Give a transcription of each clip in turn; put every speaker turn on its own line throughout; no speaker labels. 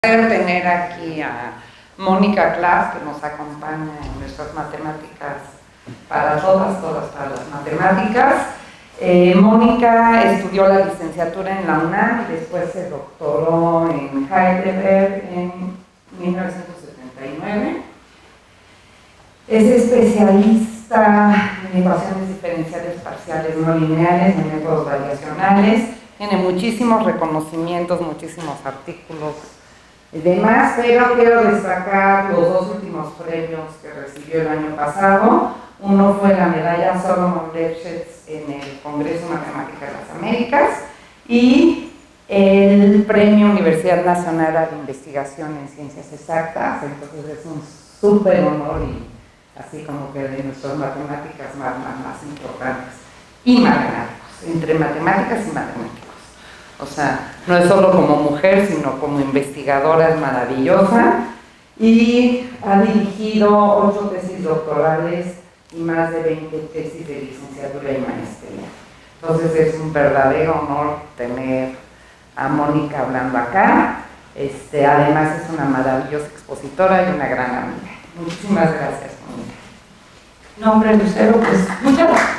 Tener aquí a Mónica Class, que nos acompaña en nuestras matemáticas para todas las matemáticas. Mónica estudió la licenciatura en la UNAM y después se doctoró en Heidelberg en 1979. Es especialista en ecuaciones diferenciales parciales no lineales, en métodos variacionales. Tiene muchísimos reconocimientos, muchísimos artículos y demás, pero quiero destacar los dos últimos premios que recibió el año pasado. Uno fue la medalla Solomon Lefschetz en el Congreso Matemática de las Américas y el premio Universidad Nacional de Investigación en Ciencias Exactas. Entonces es un súper honor y así como que de nuestras matemáticas más importantes y matemáticos, entre matemáticas y matemáticos. O sea, no es solo como mujer, sino como investigadora, es maravillosa y ha dirigido 8 tesis doctorales y más de 20 tesis de licenciatura y maestría. Entonces es un verdadero honor tener a Mónica hablando acá. Además es una maravillosa expositora y una gran amiga. Muchísimas gracias, Mónica.
No, hombre, Lucero, pues muchas gracias.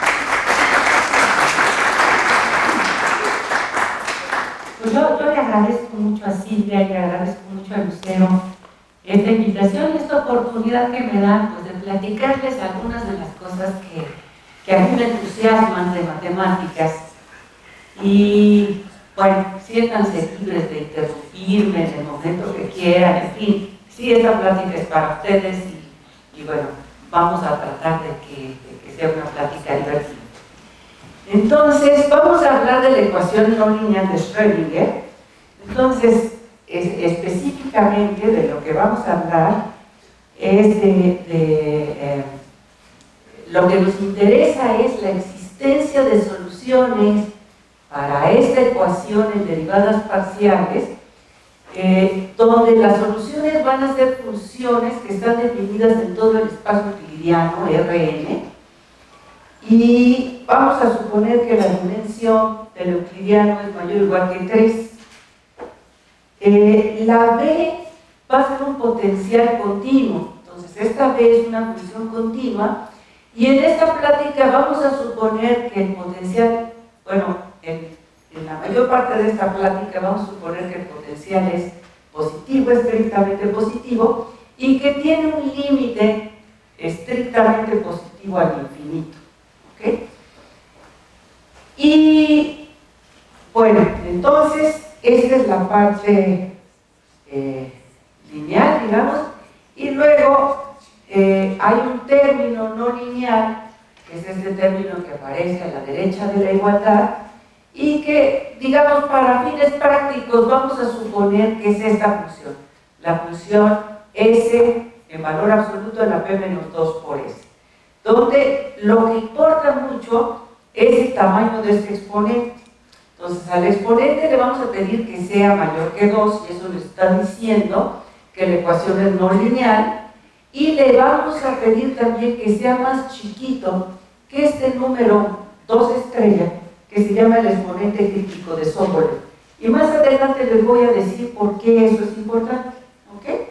Pues yo le agradezco mucho a Silvia y le agradezco mucho a Lucero esta invitación y esta oportunidad que me dan pues, de platicarles algunas de las cosas que a mí me entusiasman de matemáticas. Y bueno, siéntanse libres de interrumpirme en el momento que quieran, en fin, sí, esta plática es para ustedes y bueno, vamos a tratar de que sea una plática divertida. Entonces, vamos a hablar de la ecuación no lineal de Schrödinger. Entonces, específicamente de lo que vamos a hablar es lo que nos interesa es la existencia de soluciones para esta ecuación en derivadas parciales, donde las soluciones van a ser funciones que están definidas en todo el espacio euclidiano, Rn, y vamos a suponer que la dimensión del euclidiano es mayor o igual que 3. La B va a ser un potencial continuo, entonces esta B es una función continua, y en esta plática vamos a suponer que el potencial, bueno, en la mayor parte de esta plática vamos a suponer que el potencial es positivo, estrictamente positivo, y que tiene un límite estrictamente positivo al infinito. ¿Okay? Y bueno, entonces esta es la parte lineal, digamos, y luego hay un término no lineal, que es este término que aparece a la derecha de la igualdad, y que, digamos, para fines prácticos vamos a suponer que es esta función, la función S en valor absoluto de la P menos 2 por S, donde lo que importa mucho es el tamaño de este exponente. Entonces al exponente le vamos a pedir que sea mayor que 2, y eso le está diciendo que la ecuación es no lineal, y le vamos a pedir también que sea más chiquito que este número 2 estrella, que se llama el exponente crítico de Sobolev. Y más adelante les voy a decir por qué eso es importante. ¿Okay?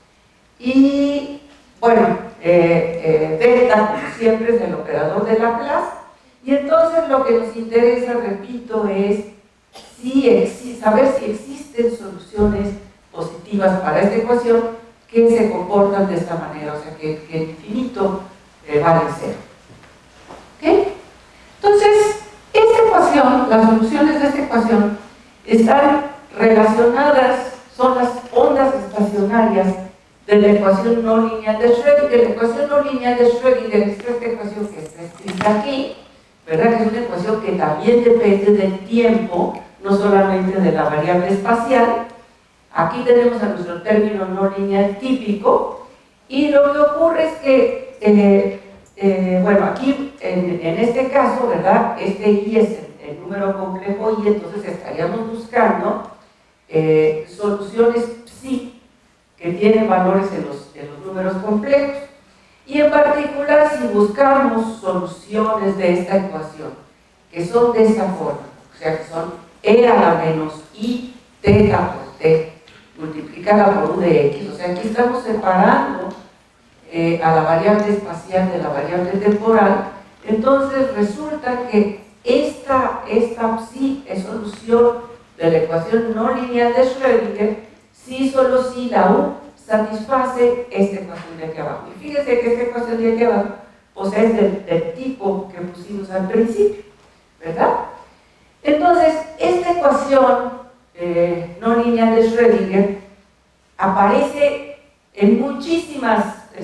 Y bueno, delta, como siempre, es el operador de Laplace, y entonces lo que nos interesa, repito, es saber si existen soluciones positivas para esta ecuación que se comportan de esta manera, o sea, que el infinito vale 0. ¿Okay? Entonces, esta ecuación, las soluciones de esta ecuación están relacionadas, son las ondas estacionarias de la ecuación no lineal de Schrödinger. La ecuación no lineal de Schrödinger es esta ecuación que está escrita aquí, ¿verdad? Que es una ecuación que también depende del tiempo, no solamente de la variable espacial. Aquí tenemos a nuestro término no lineal típico, y lo que ocurre es que, bueno, aquí en este caso, ¿verdad? Este I es el número complejo, y entonces estaríamos buscando soluciones psi que tienen valores en los números complejos. Y en particular, si buscamos soluciones de esta ecuación, que son de esta forma, o sea, que son E a la menos I teta por T multiplicada por u de x, o sea, aquí estamos separando a la variable espacial de la variable temporal. Entonces resulta que esta sí es solución de la ecuación no lineal de Schrödinger, si solo si la u satisface esta ecuación de aquí abajo. Y fíjense que esta ecuación de aquí abajo pues es del tipo que pusimos al principio, ¿verdad? Entonces, esta ecuación no lineal de Schrödinger aparece en muchísimas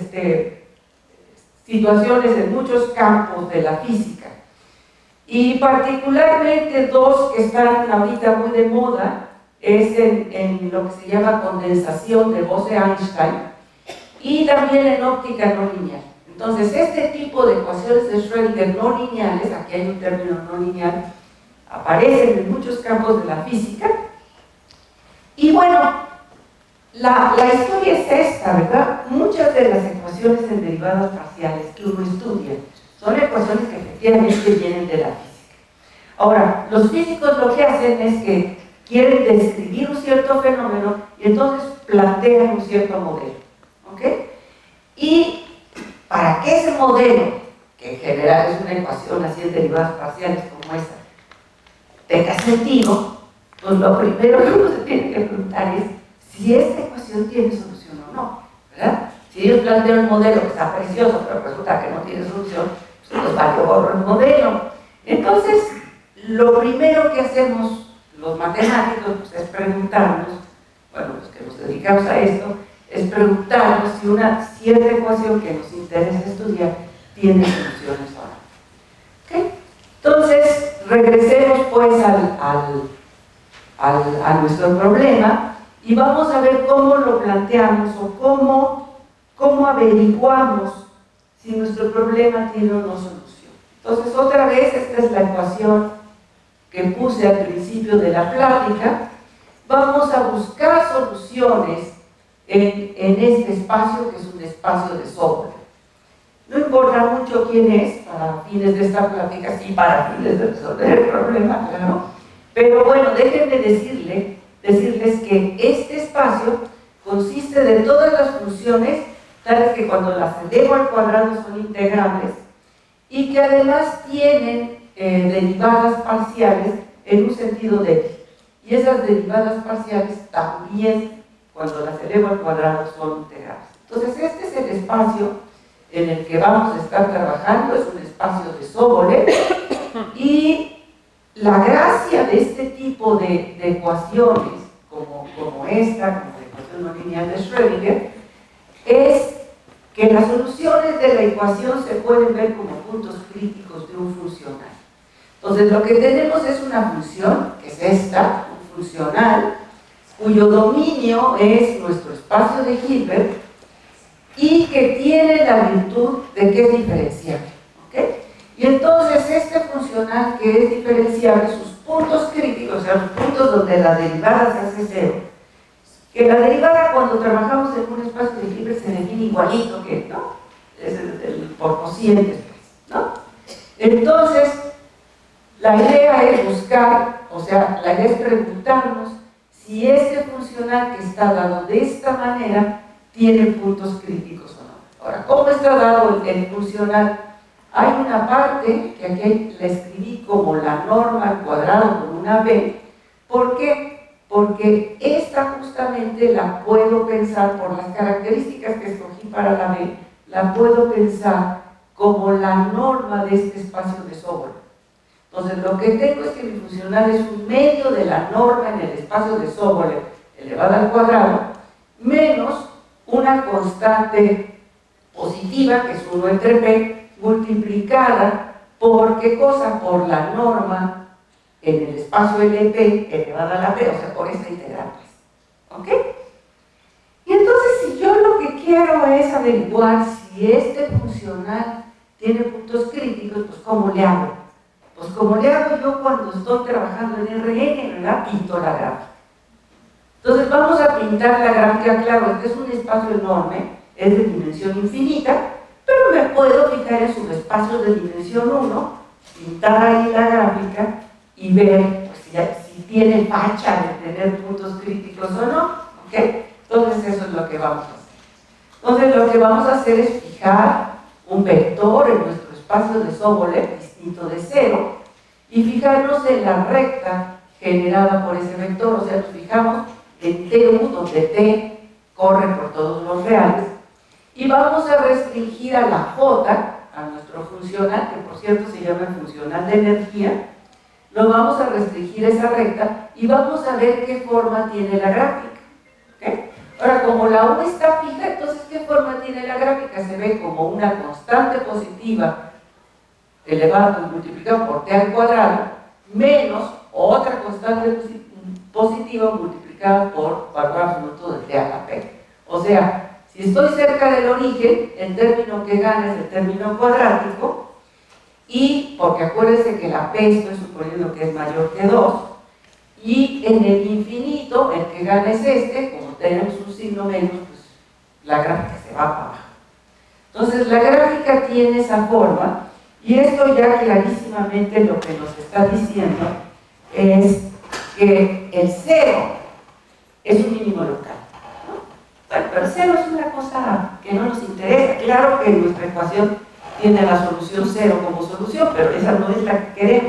situaciones, en muchos campos de la física. Y particularmente dos que están ahorita muy de moda es en lo que se llama condensación de Bose-Einstein y también en óptica no lineal. Entonces, este tipo de ecuaciones de Schrödinger no lineales, aquí hay un término no lineal, aparecen en muchos campos de la física. Y bueno, la historia es esta, ¿verdad? Muchas de las ecuaciones en derivadas parciales que uno estudia son ecuaciones que efectivamente vienen de la física. Ahora, los físicos lo que hacen es que quieren describir un cierto fenómeno y entonces plantean un cierto modelo, ¿ok? Y para que ese modelo, que en general es una ecuación así en derivadas parciales como esta, tenga sentido, pues lo primero que uno se tiene que preguntar es si esta ecuación tiene solución o no, ¿verdad? Si ellos plantean un modelo que está precioso, pero resulta que no tiene solución, pues les vale gorro el modelo. Entonces, lo primero que hacemos los matemáticos pues, es preguntarnos, bueno, los que nos dedicamos a esto, es preguntarnos si una cierta ecuación que nos interesa estudiar tiene soluciones o no. ¿Okay? Entonces, regresemos pues a nuestro problema y vamos a ver cómo lo planteamos o cómo averiguamos si nuestro problema tiene o no solución. Entonces, otra vez, esta es la ecuación que puse al principio de la plática. Vamos a buscar soluciones en este espacio, que es un espacio de Sobolev. No importa mucho quién es, para fines de esta plática, sí, para fines de resolver el problema, claro. Pero bueno, déjenme decirles que este espacio consiste de todas las funciones, tales que cuando las elevo al cuadrado son integrables, y que además tienen derivadas parciales en un sentido de x. Y esas derivadas parciales también, cuando las elevo al cuadrado, son integrables. Entonces, este es el espacio en el que vamos a estar trabajando, es un espacio de Sobolev, y la gracia de este tipo de ecuaciones, como esta, como la ecuación no lineal de Schrödinger, es que las soluciones de la ecuación se pueden ver como puntos críticos de un funcional. Entonces, lo que tenemos es una función, que es esta, un funcional, cuyo dominio es nuestro espacio de Hilbert y que tiene la virtud de que es diferenciable. ¿Okay? Y entonces este funcional que es diferenciable, sus puntos críticos, o sea, los puntos donde la derivada se hace cero, que la derivada cuando trabajamos en un espacio de Hilbert se define igualito que, ¿no? Es el por cocientes, ¿no? Entonces, la idea es buscar, o sea, la idea es preguntarnos si este funcional que está dado de esta manera tiene puntos críticos o no. Ahora, ¿cómo está dado el funcional? Hay una parte que aquí la escribí como la norma al cuadrado con una b. ¿Por qué? Porque esta justamente la puedo pensar, por las características que escogí para la b, la puedo pensar como la norma de este espacio de Sobolev. Entonces, lo que tengo es que mi funcional es un medio de la norma en el espacio de Sobolev elevada al cuadrado, menos una constante positiva, que es 1 entre p, multiplicada por, ¿qué cosa? Por la norma en el espacio LP elevada a la p, o sea, por esta integral, pues. ¿Ok? Y entonces, si yo lo que quiero es averiguar si este funcional tiene puntos críticos, pues ¿cómo le hago? Pues como le hago yo cuando estoy trabajando en RN, ¿verdad? Pinto la gráfica. Entonces vamos a pintar la gráfica, claro, este es un espacio enorme, es de dimensión infinita, pero me puedo fijar en subespacios de dimensión 1, pintar ahí la gráfica y ver pues, si tiene facha de tener puntos críticos o no, ¿ok? Entonces eso es lo que vamos a hacer. Entonces lo que vamos a hacer es fijar un vector en nuestro espacio de Sobolev distinto de 0 y fijarnos en la recta generada por ese vector, o sea, nos fijamos en TU, donde T corre por todos los reales, y vamos a restringir a la J, a nuestro funcional, que por cierto se llama funcional de energía, lo vamos a restringir a esa recta y vamos a ver qué forma tiene la gráfica. ¿Okay? Ahora, como la U está fija, entonces ¿qué forma tiene la gráfica? Se ve como una constante positiva elevada, multiplicada por T al cuadrado, menos otra constante positiva multiplicada por valor absoluto de T a la P. O sea, si estoy cerca del origen, el término que gana es el término cuadrático, y porque acuérdense que la P estoy suponiendo que es mayor que 2, y en el infinito el que gana es este, como tenemos un signo menos, pues la gráfica se va para abajo. Entonces la gráfica tiene esa forma, y esto ya clarísimamente lo que nos está diciendo es que el 0 es un mínimo local, ¿no? Bueno, pero el 0 es una cosa que no nos interesa. Claro que nuestra ecuación tiene la solución 0 como solución, pero esa no es la que queremos.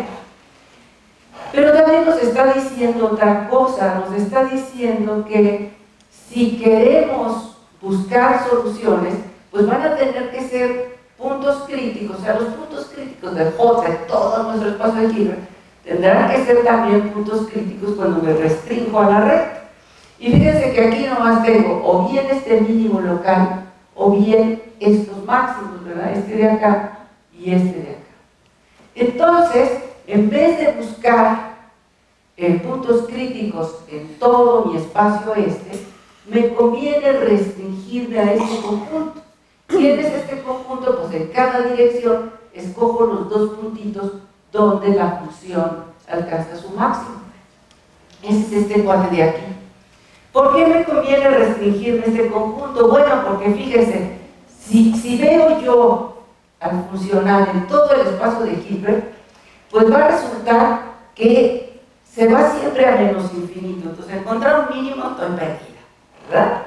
Pero también nos está diciendo otra cosa, nos está diciendo que si queremos buscar soluciones, pues van a tener que ser puntos críticos, o sea, los puntos críticos de J, de todo nuestro espacio de Hilbert, tendrán que ser también puntos críticos cuando me restringo a la recta. Y fíjense que aquí nomás tengo o bien este mínimo local, o bien estos máximos, ¿verdad? Este de acá y este de acá. Entonces, en vez de buscar puntos críticos en todo mi espacio este, me conviene restringirme a este conjunto. ¿Quién es este conjunto? Pues en cada dirección escojo los dos puntitos donde la función alcanza su máximo. Ese es este cuadro de aquí. ¿Por qué me conviene restringirme a este conjunto? Bueno, porque fíjense, si veo yo al funcional en todo el espacio de Hilbert, pues va a resultar que se va siempre a menos infinito. Entonces, encontrar un mínimo estoy perdida, ¿verdad?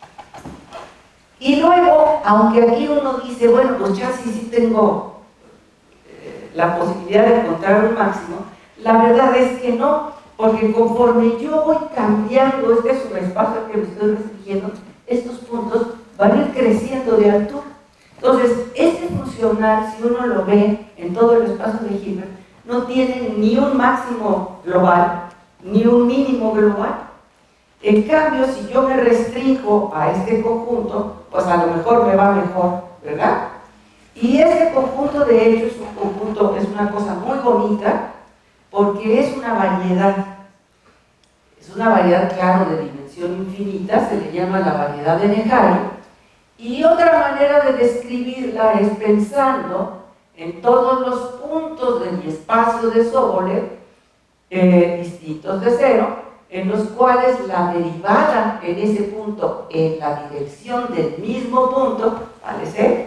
Y luego, aunque aquí uno dice, bueno, pues ya sí tengo la posibilidad de encontrar un máximo, la verdad es que no, porque conforme yo voy cambiando este subespacio que me estoy restringiendo, estos puntos van a ir creciendo de altura. Entonces, este funcional, si uno lo ve en todo el espacio de Hilbert, no tiene ni un máximo global, ni un mínimo global. En cambio, si yo me restringo a este conjunto, pues a lo mejor me va mejor, ¿verdad? Y este conjunto, de hecho, es un conjunto, es una cosa muy bonita, porque es una variedad. Es una variedad, claro, de dimensión infinita, se le llama la variedad de Neharin. Y otra manera de describirla es pensando en todos los puntos de mi espacio de Sobolev, distintos de 0, en los cuales la derivada en ese punto en la dirección del mismo punto vale 0.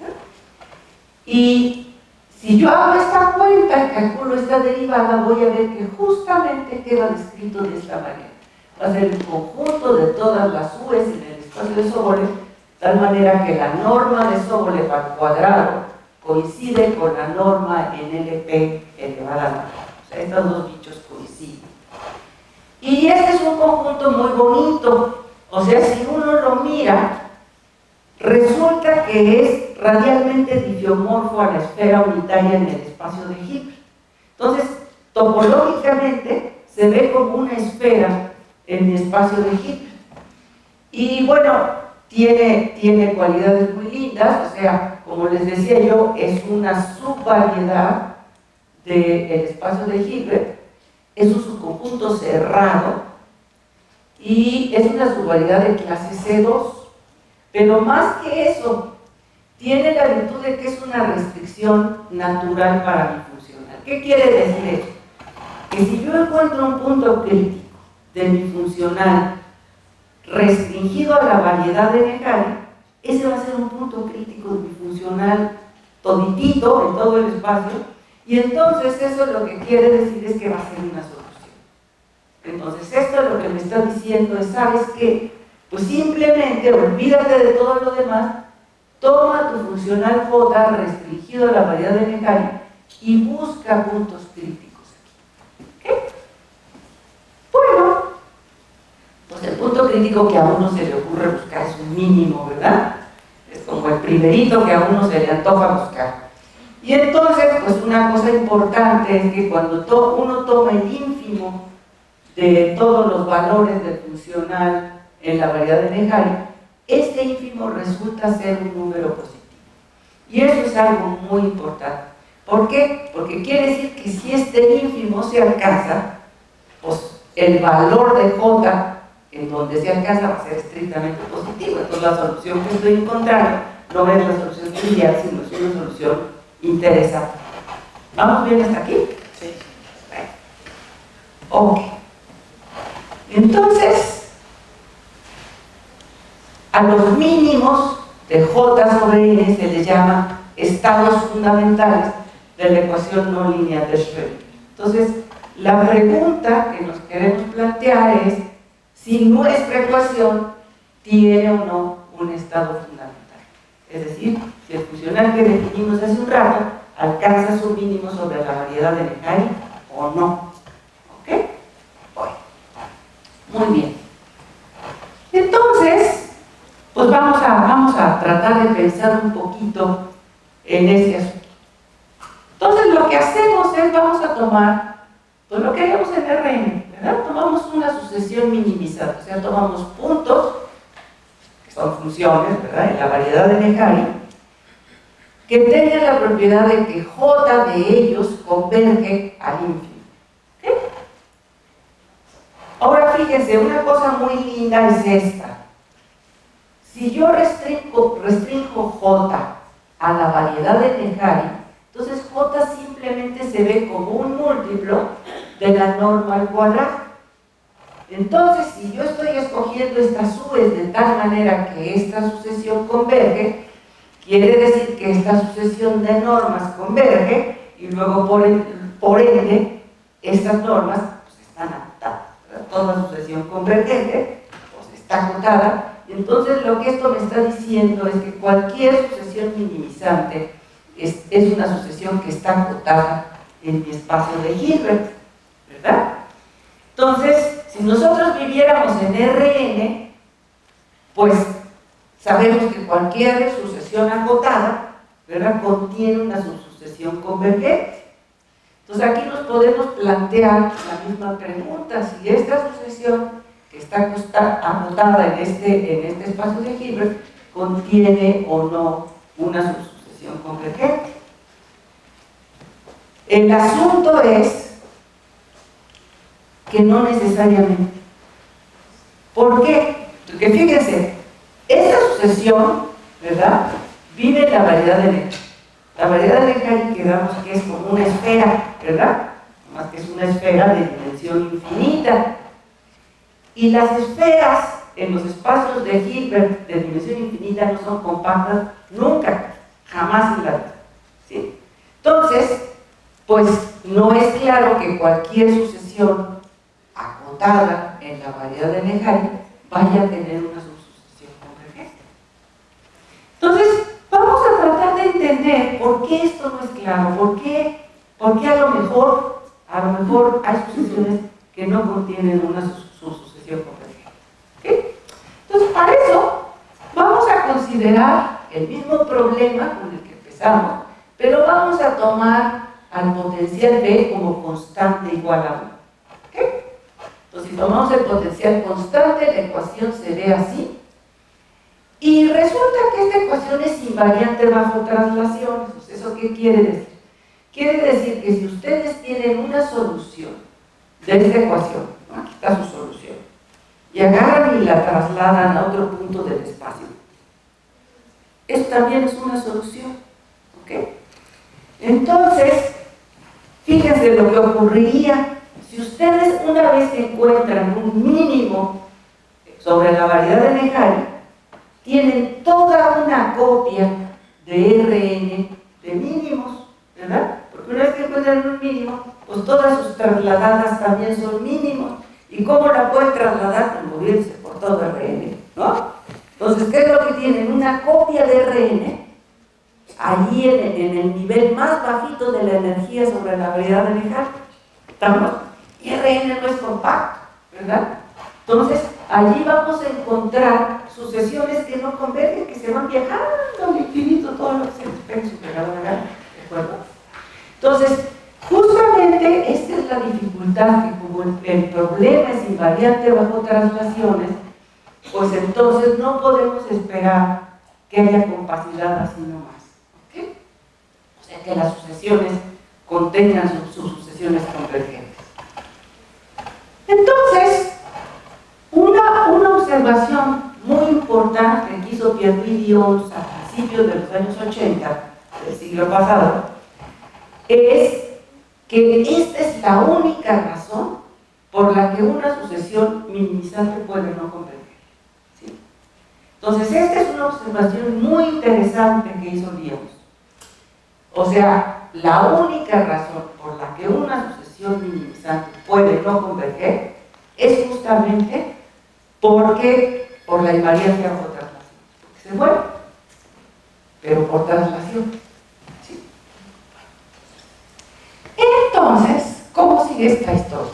Y si yo hago esta cuenta y calculo esta derivada, voy a ver que justamente queda descrito de esta manera. Va a ser el conjunto de todas las U's en el espacio de Sobolev, de tal manera que la norma de Sobolev al cuadrado coincide con la norma en LP elevada a la 9. O sea, estos dos dichos coinciden. Y este es un conjunto muy bonito. O sea, si uno lo mira, resulta que es radialmente difiomorfo a la esfera unitaria en el espacio de Hilbert. Entonces, topológicamente, se ve como una esfera en el espacio de Hilbert. Y bueno, tiene cualidades muy lindas, o sea, como les decía yo, es una subvariedad del espacio de Hilbert, es un subconjunto cerrado y es una subvariedad de clase C2, pero más que eso, tiene la virtud de que es una restricción natural para mi funcional. ¿Qué quiere decir eso? Que si yo encuentro un punto crítico de mi funcional restringido a la variedad de Neharin, ese va a ser un punto crítico de mi funcional toditito en todo el espacio, y entonces eso lo que quiere decir es que va a ser una solución. Entonces esto lo que me está diciendo es, ¿sabes qué? Pues simplemente olvídate de todo lo demás, toma tu funcional J restringido a la variedad de Necari y busca puntos críticos aquí. ¿Ok? Bueno, pues el punto crítico que a uno se le ocurre buscar es un mínimo, ¿verdad? Es como el primerito que a uno se le antoja buscar. Y entonces, pues una cosa importante es que cuando uno toma el ínfimo de todos los valores del funcional en la variedad de Necari, este ínfimo resulta ser un número positivo. Y eso es algo muy importante. ¿Por qué? Porque quiere decir que si este ínfimo se alcanza, pues el valor de J en donde se alcanza va a ser estrictamente positivo. Entonces la solución que estoy encontrando no es la solución trivial, sino es una solución interesante. ¿Vamos bien hasta aquí? Sí. Ok. Entonces, a los mínimos de J sobre N se les llama estados fundamentales de la ecuación no lineal de Schrödinger. Entonces, la pregunta que nos queremos plantear es si nuestra ecuación tiene o no un estado fundamental. Es decir, si el funcional que definimos hace un rato alcanza su mínimo sobre la variedad de Necari o no. ¿Ok? Bueno. Muy bien. Entonces, pues vamos a tratar de pensar un poquito en este asunto. Entonces, lo que hacemos es, vamos a tomar, pues lo que haríamos en Rn, ¿verdad? Tomamos una sucesión minimizada, o sea, tomamos puntos, que son funciones, ¿verdad?, en la variedad de Necari, que tengan la propiedad de que J de ellos converge al ínfimo. ¿Okay? Ahora fíjense, una cosa muy linda es esta. Si yo restringo J a la variedad de Necari, entonces J simplemente se ve como un múltiplo de la norma al cuadrado. Entonces, si yo estoy escogiendo estas U's de tal manera que esta sucesión converge, quiere decir que esta sucesión de normas converge y luego por ende estas normas pues, están acotadas. Toda sucesión convergente pues, está acotada. Y entonces lo que esto me está diciendo es que cualquier sucesión minimizante es una sucesión que está acotada en mi espacio de Hilbert, ¿verdad? Entonces, si nosotros viviéramos en Rn, pues sabemos que cualquier sucesión acotada, ¿verdad?, contiene una subsucesión convergente. Entonces aquí nos podemos plantear la misma pregunta: si esta sucesión que está acotada en este espacio de Hilbert contiene o no una subsucesión convergente. El asunto es que no necesariamente. ¿Por qué? Porque fíjense, esta sucesión, ¿verdad?, vive en la variedad de Necari. La variedad de Necari, quedamos que es como una esfera, ¿verdad? Más que es una esfera de dimensión infinita. Y las esferas en los espacios de Hilbert de dimensión infinita no son compactas nunca, jamás en la vida, ¿sí? Entonces, pues no es claro que cualquier sucesión acotada en la variedad de Necari vaya a tener una subsucesión convergente. Entonces, vamos a tratar de entender por qué esto no es claro, por qué a lo mejor hay sucesiones que no contienen una subsucesión convergente. ¿Okay? Entonces, para eso vamos a considerar el mismo problema con el que empezamos, pero vamos a tomar al potencial B como constante igual a 1. ¿Okay? Entonces, si tomamos el potencial constante, la ecuación se ve así. Y resulta que esta ecuación es invariante bajo traslaciones. ¿Eso qué quiere decir? Quiere decir que si ustedes tienen una solución de esta ecuación, ¿no?, aquí está su solución, y agarran y la trasladan a otro punto del espacio, esto también es una solución. ¿Ok? Entonces, fíjense lo que ocurriría si ustedes, una vez que encuentran un mínimo sobre la variedad de Necari, tienen toda una copia de Rn de mínimos, ¿verdad? Porque una vez que encuentran un mínimo, pues todas sus trasladadas también son mínimos, ¿Y cómo la pueden trasladar? Al moverse por todo RN, ¿no? Entonces, ¿qué es lo que tienen? Una copia de RN, allí en el nivel más bajito de la energía sobre la variedad de Lejano. ¿Estamos? Y RN no es compacto, ¿verdad? Entonces, allí vamos a encontrar sucesiones que no convergen, que se van viajando al infinito, todo lo que se despegue en su pegadora, ¿de acuerdo? Entonces, justamente esta es la dificultad, que como el problema es invariante bajo traslaciones, pues entonces no podemos esperar que haya compacidad así nomás, ¿ok? O sea, que las sucesiones contengan sus sucesiones convergentes. Entonces, una observación muy importante que hizo Pierre Dion a principios de los años 80 del siglo pasado es que esta es la única razón por la que una sucesión minimizante puede no converger, ¿sí? Entonces, esta es una observación muy interesante que hizo Dion. O sea, la única razón por la que una sucesión minimizante puede no converger es justamente por la invariancia bajo traslación. Porque se mueve, pero por traslación. ¿Sí? Entonces, ¿cómo sigue esta historia?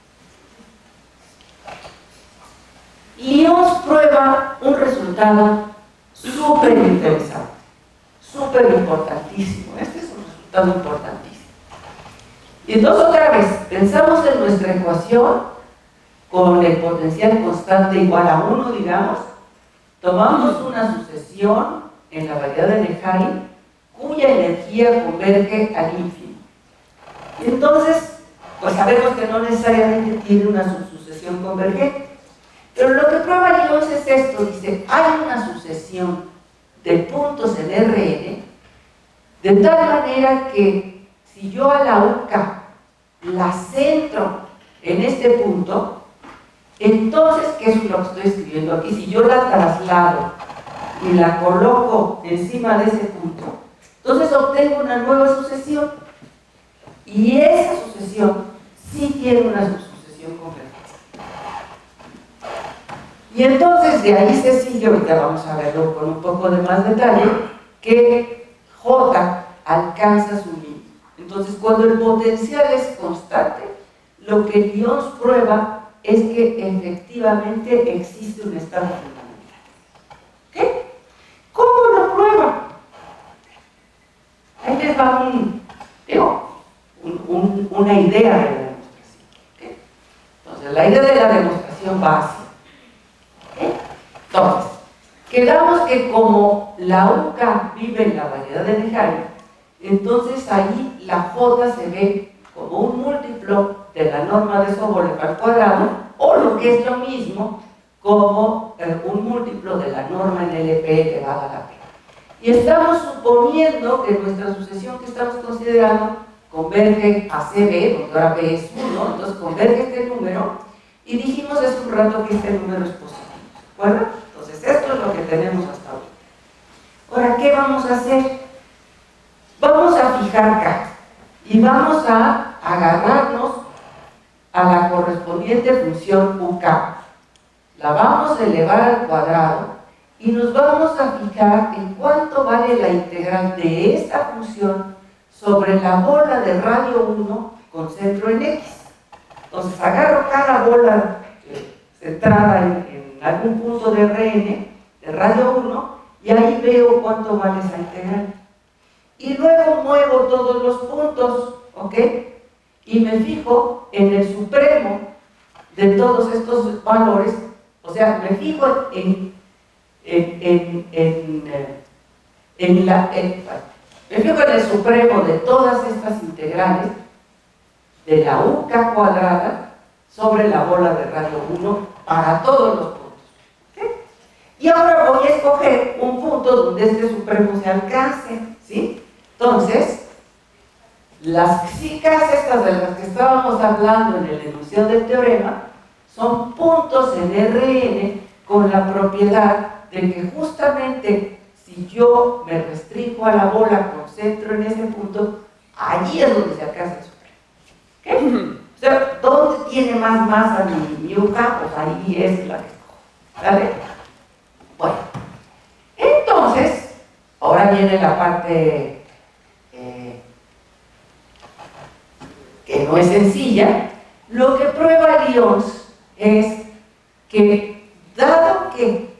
Lyons prueba un resultado súper interesante, súper importantísimo. Este es un resultado importantísimo. Y entonces, otra vez, pensamos en nuestra ecuación con el potencial constante igual a 1, digamos, tomamos una sucesión en la variedad de Lejeune cuya energía converge al ínfimo. Entonces, pues sabemos que no necesariamente tiene una sucesión convergente. Pero lo que prueba Lyons es esto, dice, hay una sucesión de puntos en RN, de tal manera que si yo a la UCA la centro en este punto, entonces, ¿qué es lo que estoy escribiendo aquí? Si yo la traslado y la coloco encima de ese punto, entonces obtengo una nueva sucesión. Y esa sucesión sí tiene una sucesión convergente. Y entonces de ahí se sigue, ahorita vamos a verlo con un poco de más detalle, que J alcanza su límite. Entonces, cuando el potencial es constante, lo que Lyons prueba es que efectivamente existe un estado fundamental. ¿Qué? ¿Cómo lo prueba? Ahí les va una idea de la demostración. ¿Okay? Entonces, la idea de la demostración va así. ¿Okay? Entonces, quedamos que como la UCA vive en la variedad de Lejeune, entonces ahí la J se ve como un múltiplo de la norma de Sobolev al cuadrado, o lo que es lo mismo, como un múltiplo de la norma en LP elevado a la P. Y estamos suponiendo que nuestra sucesión que estamos considerando converge a CB, porque ahora B es 1, entonces converge este número, y dijimos hace un rato que este número es positivo, ¿de acuerdo? Entonces esto es lo que tenemos hasta ahora. Ahora, ¿qué vamos a hacer? Vamos a fijar K, y vamos a agarrarnos a la correspondiente función UK. La vamos a elevar al cuadrado y nos vamos a fijar en cuánto vale la integral de esta función sobre la bola de radio 1 con centro en X. Entonces agarro cada bola centrada en algún punto de RN, de radio 1, y ahí veo cuánto vale esa integral. Y luego muevo todos los puntos, ¿ok? Y me fijo en el supremo de todos estos valores, o sea, me fijo me fijo en el supremo de todas estas integrales de la UK cuadrada sobre la bola de radio 1 para todos los puntos. ¿Okay? Y ahora voy a escoger un punto donde este supremo se alcance, ¿sí? Entonces, las psicas estas de las que estábamos hablando en el enunciado del teorema son puntos en RN con la propiedad de que justamente si yo me restringo a la bola con centro en ese punto, allí es donde se alcanza el supremo. ¿Okay? O sea, ¿dónde tiene más masa mi yuca? Pues ahí es la que escojo, ¿vale? Bueno, entonces, ahora viene la parte que no es sencilla. Lo que prueba Lyons es que, dado que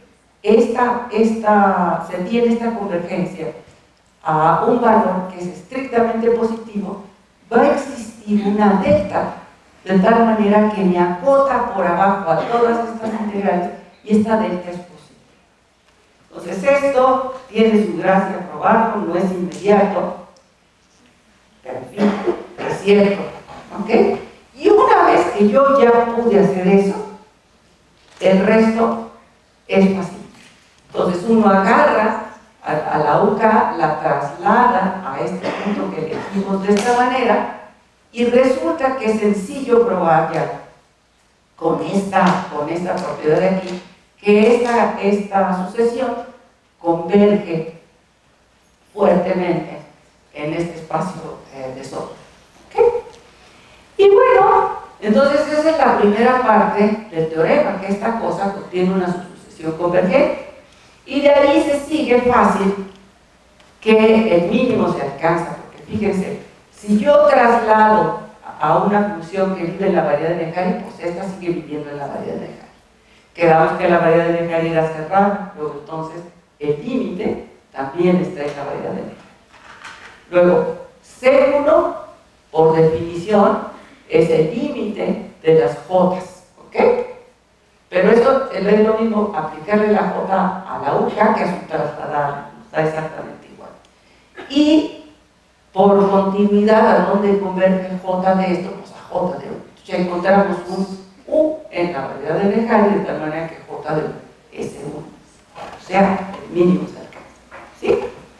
se tiene esta convergencia a un valor que es estrictamente positivo, va a existir una delta, de tal manera que me acota por abajo a todas estas integrales y esta delta es positiva. Entonces esto tiene su gracia probarlo, no es inmediato, pero en fin, es cierto, ¿ok? Y una vez que yo ya pude hacer eso, el resto es fácil. Entonces uno agarra a la UK, la traslada a este punto que elegimos de esta manera y resulta que es sencillo probar ya con esta propiedad de aquí que esta sucesión converge fuertemente en este espacio de Soto. ¿Okay? Y bueno, entonces esa es la primera parte del teorema, que esta cosa contiene una sucesión convergente. Y de ahí se sigue fácil que el mínimo se alcanza, porque fíjense, si yo traslado a una función que vive en la variedad de Neharin, pues esta sigue viviendo en la variedad de Neharin. Quedamos que la variedad de Neharin era cerrada, luego entonces el límite también está en la variedad de Neharin. Luego, C1, por definición, es el límite de las Jotas, ¿ok? Pero eso es lo mismo aplicarle la J a la UJA que a su trasladar, está exactamente igual. Y por continuidad, ¿a dónde converge J de esto? Pues a J de U. Ya encontramos un U en la variedad de Neharin, de tal manera que J de U es U. O sea, el mínimo se alcanza. ¿Sí?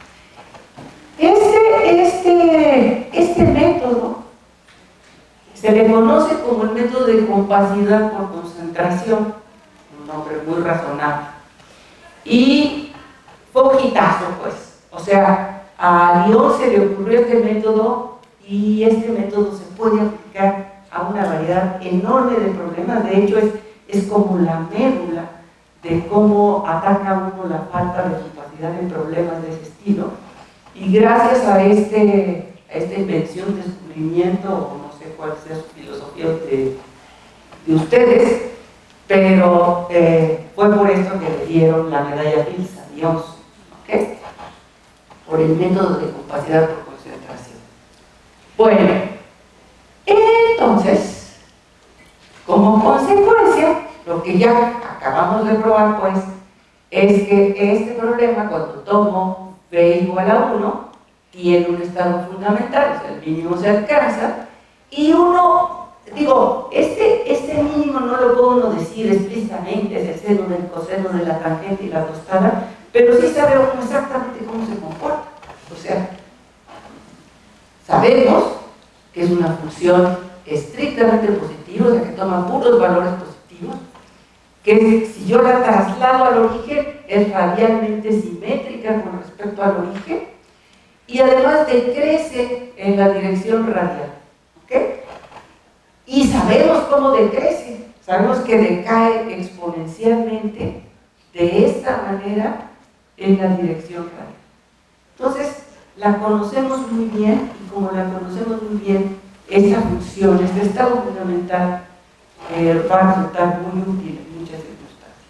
Este método se le conoce como el método de compacidad por concentración, un nombre muy razonable. Y fue un hitazo, pues. O sea, a Lyons se le ocurrió este método y este método se puede aplicar a una variedad enorme de problemas. De hecho, es como la médula de cómo ataca uno la falta de capacidad en problemas de ese estilo. Y gracias a esta invención, descubrimiento, o no sé cuál sea su filosofía de ustedes, pero fue por esto que le dieron la medalla Fields a Lyons, ¿ok? Por el método de compacidad por concentración. Bueno, entonces, como consecuencia, lo que ya acabamos de probar, pues, es que este problema, cuando tomo B igual a 1, tiene un estado fundamental, o sea, el mínimo se alcanza, y uno, digo, este mínimo no lo puedo uno decir explícitamente, es el seno del coseno de la tangente y la tostada, pero sí sabe uno exactamente cómo se comporta. O sea, sabemos que es una función estrictamente positiva, o sea, que toma puros valores positivos, que si yo la traslado al origen es radialmente simétrica con respecto al origen y además decrece en la dirección radial, ¿ok? Y sabemos cómo decrece, sabemos que decae exponencialmente de esta manera en la dirección radial. Entonces, la conocemos muy bien y como la conocemos muy bien, esta función, este estado fundamental va a resultar muy útil en muchas circunstancias.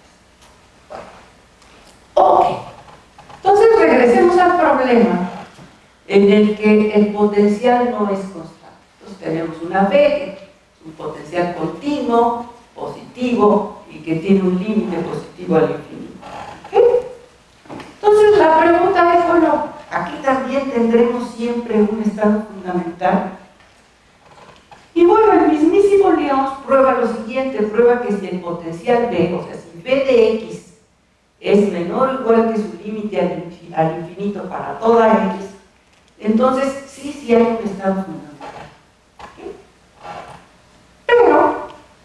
Ok, entonces regresemos al problema en el que el potencial no es constante. Entonces tenemos una B, que es un potencial continuo, positivo y que tiene un límite positivo al infinito. ¿Okay? Entonces la pregunta es, bueno, aquí también tendremos siempre un estado fundamental. Y bueno, el mismísimo Lyons prueba lo siguiente, prueba que si el potencial B, o sea, si B de X es menor o igual que su límite al infinito para toda X, entonces sí hay un estado fundamental. ¿Okay? Pero,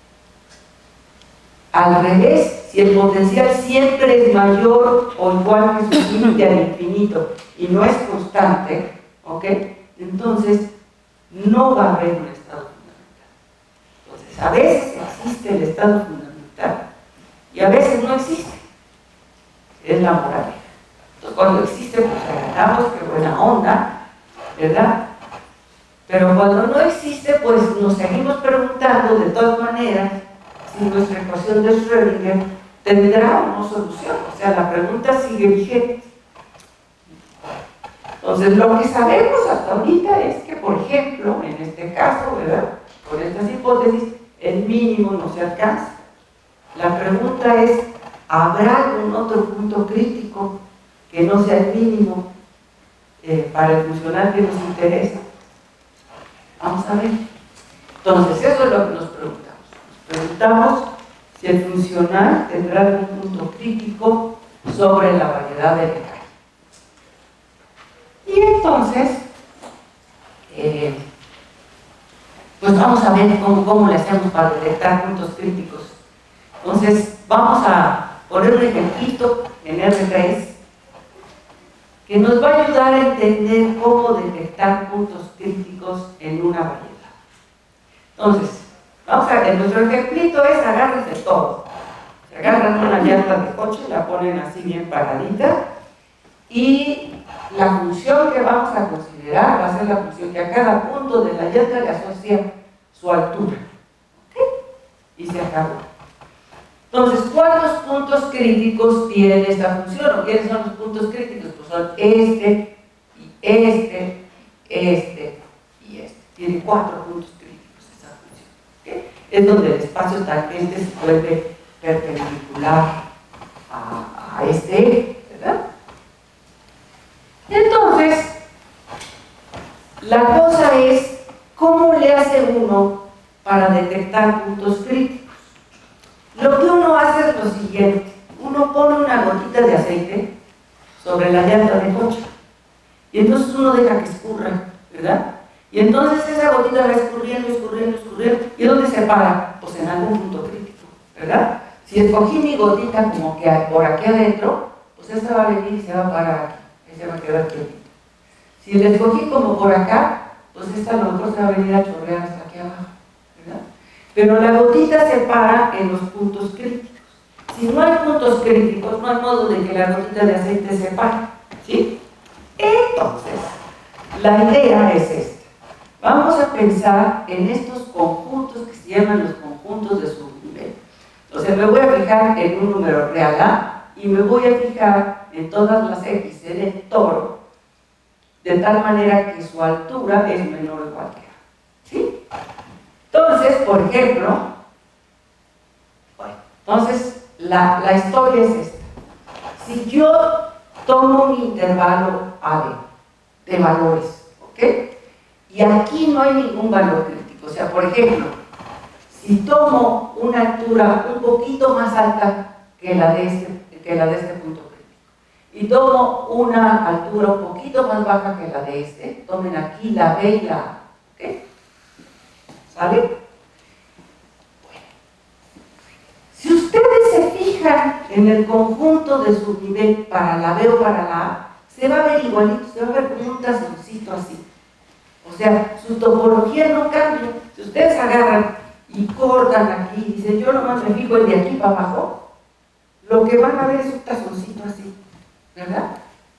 al revés, si el potencial siempre es mayor o igual que su límite al infinito y no es constante, ¿ok? Entonces no va a haber un estado fundamental. Entonces, a veces existe el estado fundamental y a veces no existe. Es la moraleja. Entonces, cuando existe, pues agarramos, qué buena onda, ¿verdad? Pero cuando no existe, pues nos seguimos preguntando de todas maneras si nuestra ecuación de Schrödinger tendrá o no solución. O sea, la pregunta sigue vigente. Entonces, lo que sabemos hasta ahorita es que, por ejemplo, en este caso, ¿verdad?, con estas hipótesis, el mínimo no se alcanza. La pregunta es, ¿habrá algún otro punto crítico que no sea el mínimo para el funcional que nos interesa? Vamos a ver. Entonces, eso es lo que nos preguntamos. Nos preguntamos si el funcional tendrá algún punto crítico sobre la variedad de Becquerel. Y entonces, pues vamos a ver cómo le hacemos para detectar puntos críticos. Entonces, vamos a poner un ejemplito en R3 que nos va a ayudar a entender cómo detectar puntos críticos en una variedad. Entonces, vamos a ver, nuestro ejemplito es agárrense todo. Se agarran una llanta de coche, la ponen así bien paradita y la función que vamos a considerar va a ser la función que a cada punto de la llanta le asocia su altura. ¿Okay? Y se acabó. Entonces, ¿cuántos puntos críticos tiene esta función? ¿O quiénes son los puntos críticos? Pues son este, y este, este y este. Tiene 4 puntos críticos esa función. ¿Okay? Es donde el espacio tangente se vuelve perpendicular a este eje, ¿verdad? Entonces, la cosa es, ¿cómo le hace uno para detectar puntos críticos? Lo que uno hace es lo siguiente: uno pone una gotita de aceite sobre la llanta de coche y entonces uno deja que escurra, ¿verdad? Y entonces esa gotita va escurriendo, escurriendo, escurriendo. ¿Y dónde se para? Pues en algún punto crítico, ¿verdad? Si escogí mi gotita como que por aquí adentro, pues esa va a venir y se va a parar aquí. Se va a quedar quietito. Si le escogí como por acá, pues esta a lo mejor se va a venir a chorrear hasta aquí abajo, ¿verdad? Pero la gotita se para en los puntos críticos. Si no hay puntos críticos, no hay modo de que la gotita de aceite se pare, ¿sí? Entonces, la idea es esta. Vamos a pensar en estos conjuntos que se llaman los conjuntos de subnivel. Entonces, me voy a fijar en un número real A y me voy a fijar en todas las X del toro, de tal manera que su altura es menor o igual que A. ¿Sí? Entonces, por ejemplo, bueno, entonces la historia es esta. Si yo tomo un intervalo AB de valores, ¿ok? Y aquí no hay ningún valor crítico. O sea, por ejemplo, si tomo una altura un poquito más alta que la de este punto crítico y tomo una altura un poquito más baja que la de este, tomen aquí la B y la A, ¿ok? ¿Sale? Bueno, si ustedes se fijan en el conjunto de subnivel para la B o para la A, se va a ver igualito, se va a ver como un tazoncito así. O sea, su topología no cambia. Si ustedes agarran y cortan aquí y dicen, yo nomás me fijo el de aquí para abajo, lo que van a ver es un tazoncito así, ¿verdad?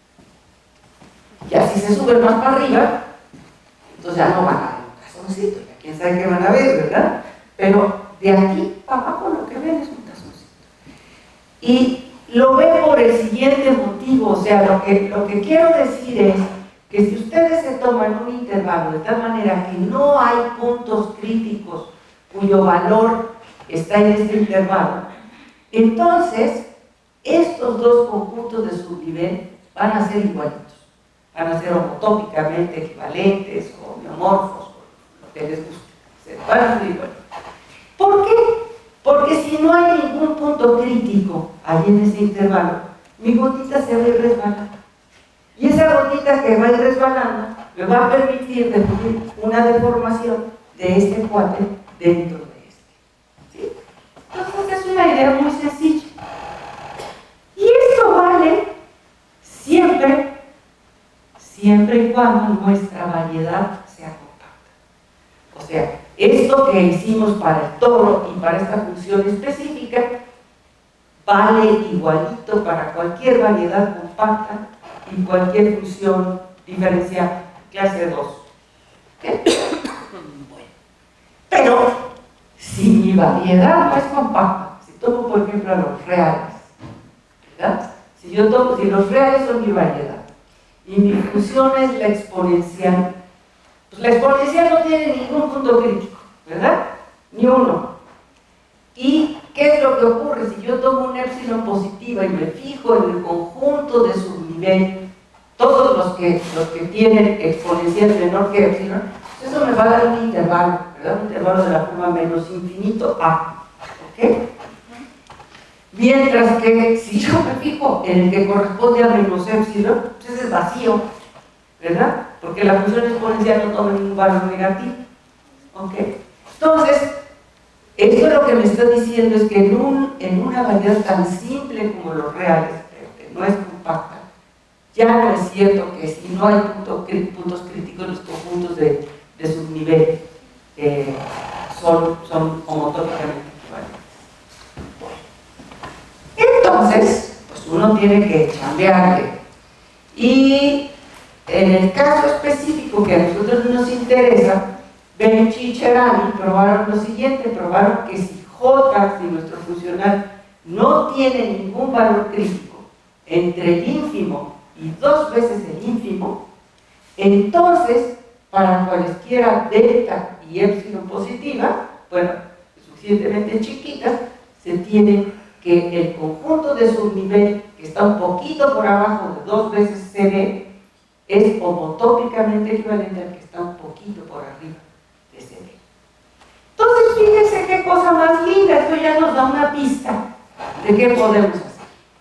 Ya si se suben más para arriba, entonces ya no van a ver un tazoncito, ya quién sabe qué van a ver, ¿verdad? Pero de aquí para abajo lo que ven es un tazoncito. Y lo ven por el siguiente motivo, o sea, lo que quiero decir es que si ustedes se toman un intervalo de tal manera que no hay puntos críticos cuyo valor está en este intervalo, entonces estos dos conjuntos de subnivel van a ser igualitos, van a ser homotópicamente equivalentes o homeomorfos, lo que les guste, van a ser igualitos. ¿Por qué? Porque si no hay ningún punto crítico allí en ese intervalo, mi gotita se va a ir resbalando. Y esa gotita que va a ir resbalando me va a permitir definir una deformación de este cuate dentro de este. ¿Sí? Entonces es una idea muy sencilla. Y esto vale siempre y cuando nuestra variedad sea compacta. O sea, esto que hicimos para el toro y para esta función específica vale igualito para cualquier variedad compacta y cualquier función diferencial clase 2. ¿Okay? Pero si mi variedad no es compacta, si tomo por ejemplo a los reales, ¿verdad? Si los reales son mi variedad y mi función es la exponencial, pues la exponencial no tiene ningún punto crítico, ¿verdad? Ni uno. ¿Y qué es lo que ocurre? Si yo tomo un épsilon positiva y me fijo en el conjunto de subnivel, todos los que tienen exponencial menor que épsilon, pues eso me va a dar un intervalo, ¿verdad? Un intervalo de la forma menos infinito a. ¿Ok? Mientras que si yo me fijo en el que corresponde a menos épsilon, pues ese es vacío, ¿verdad? Porque la función exponencial no toma ningún valor negativo. ¿Ok? Entonces, esto lo que me está diciendo es que en una variedad tan simple como los reales, pero que no es compacta, ya no es cierto que si no hay puntos críticos, los conjuntos de subnivel son homotópicamente equivalentes. Entonces, pues uno tiene que chambearle. Y en el caso específico que a nosotros nos interesa, Benchi y Cherami probaron lo siguiente, probaron que si J, si nuestro funcional no tiene ningún valor crítico entre el ínfimo y 2 veces el ínfimo, entonces para cualesquiera delta y épsilon positiva, bueno, suficientemente chiquitas, se tiene que el conjunto de subnivel, que está un poquito por abajo de 2 veces CD, es homotópicamente equivalente al que está un poquito por arriba de CD. Entonces, fíjense qué cosa más linda, esto ya nos da una pista de qué podemos hacer.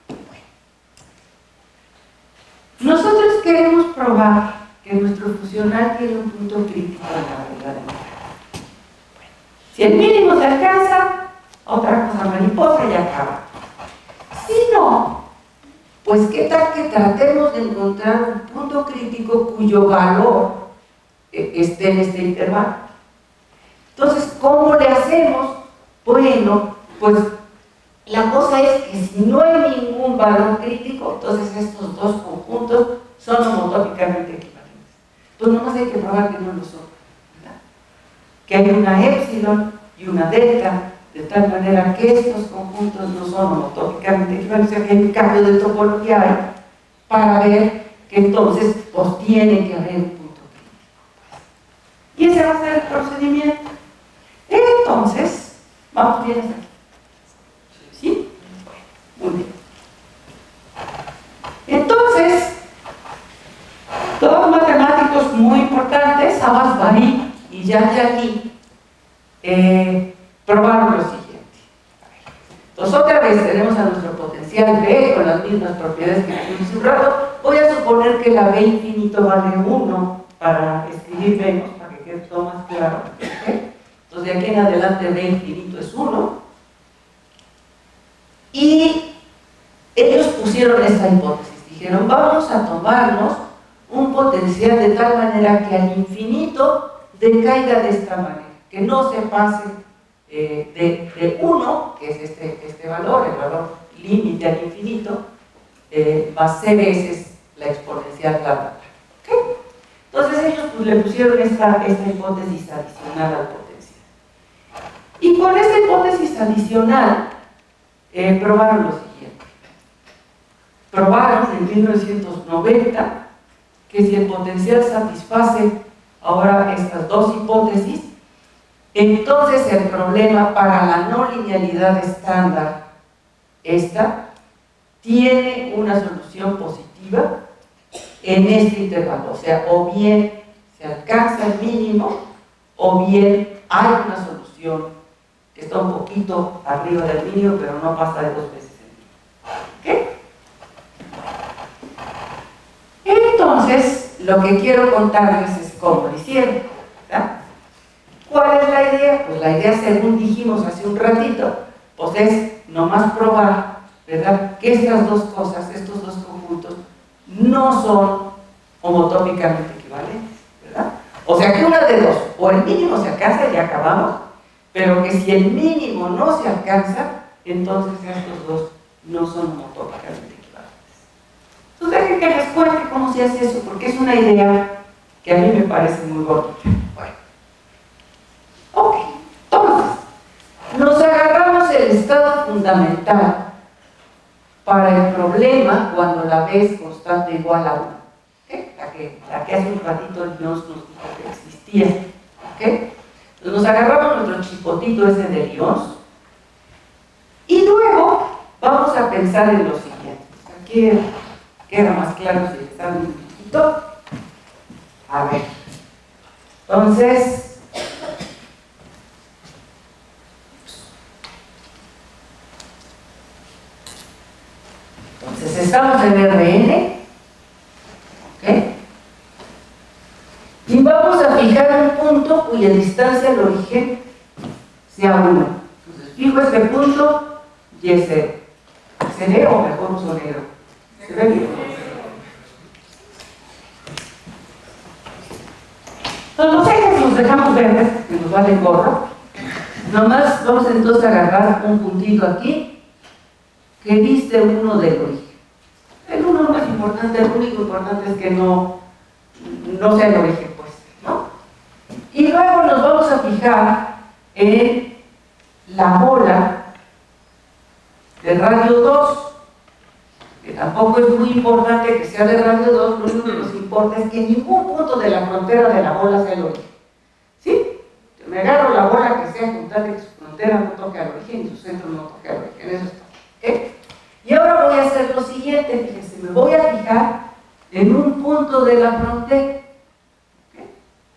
Nosotros queremos probar que nuestro funcional tiene un punto crítico en la variedad de Morgan. Si el mínimo se alcanza, otra cosa mariposa y acaba. Si no, pues qué tal que tratemos de encontrar un punto crítico cuyo valor esté en este intervalo. Entonces, ¿cómo le hacemos? Bueno, pues la cosa es que si no hay ningún valor crítico, entonces estos dos conjuntos son homotópicamente equivalentes. Entonces, nomás hay que probar que no lo son, ¿verdad? Que hay una épsilon y una delta, de tal manera que estos conjuntos no son homotópicamente equivalentes, o sea que hay un cambio de topología ahí, para ver que entonces pues tiene que haber un punto crítico. Y ese va a ser el procedimiento. Entonces, vamos bien hasta aquí. ¿Sí? Muy bien. Entonces, dos matemáticos muy importantes, Abbas Bari y Jan-Jaggi, probaron lo siguiente. Entonces, otra vez tenemos a nuestro potencial B con las mismas propiedades que vimos hace un rato. Voy a suponer que la B infinito vale 1 para escribir menos, para que quede todo más claro. ¿Okay? Entonces, de aquí en adelante B infinito es 1. Y ellos pusieron esta hipótesis. Dijeron, vamos a tomarnos un potencial de tal manera que al infinito decaiga de esta manera, que no se pase de 1, que es este valor, el valor límite al infinito, va a ser veces la exponencial lambda. ¿Okay? Entonces ellos pues, le pusieron esta hipótesis adicional al potencial. Y con esta hipótesis adicional probaron lo siguiente. Probaron en 1990 que si el potencial satisface ahora estas dos hipótesis, entonces el problema para la no linealidad estándar, esta, tiene una solución positiva en este intervalo. O sea, o bien se alcanza el mínimo, o bien hay una solución que está un poquito arriba del mínimo, pero no pasa de 2 veces el mínimo. ¿Ok? Entonces, lo que quiero contarles es cómo lo hicieron, ¿verdad? ¿Cuál es la idea? Pues la idea, según dijimos hace un ratito, pues es nomás probar, ¿verdad?, que estas dos cosas, estos dos conjuntos, no son homotópicamente equivalentes, ¿verdad? O sea que una de dos, o el mínimo se alcanza y ya acabamos, pero que si el mínimo no se alcanza, entonces estos dos no son homotopicamente equivalentes. Entonces dejen que les cuente cómo se hace eso, porque es una idea que a mí me parece muy bonita. Bueno, ok, entonces, nos agarramos el estado fundamental para el problema cuando la B es constante igual a 1. ¿Okay? La que hace un ratito el Lyons nos dijo que existía. ¿Okay? Entonces nos agarramos nuestro chipotito ese de Lyons y luego vamos a pensar en lo siguiente. Aquí queda más claro si está un poquito. A ver. Entonces, estamos en Rn, ¿ok? Y vamos a fijar un punto cuya distancia al origen sea 1. Entonces, fijo este punto y es 0. ¿Se ve o mejor uso negro? ¿Se ve bien? Entonces, los ejes los dejamos verdes, que nos vale gorro. Nomás vamos entonces a agarrar un puntito aquí que diste 1 del origen. El 1 no es importante, el único importante es que no sea el origen, pues, ¿no? Y luego nos vamos a fijar en la bola de radio 2, que tampoco es muy importante que sea de radio 2, lo único que nos importa es que ningún punto de la frontera de la bola sea el origen. ¿Sí? Yo me agarro la bola que sea con tal de que su frontera no toque al origen y su centro no toque al origen, eso es todo. ¿Ok? Y ahora voy a hacer lo siguiente, fíjense, me voy a fijar en un punto de la frontera. ¿Okay?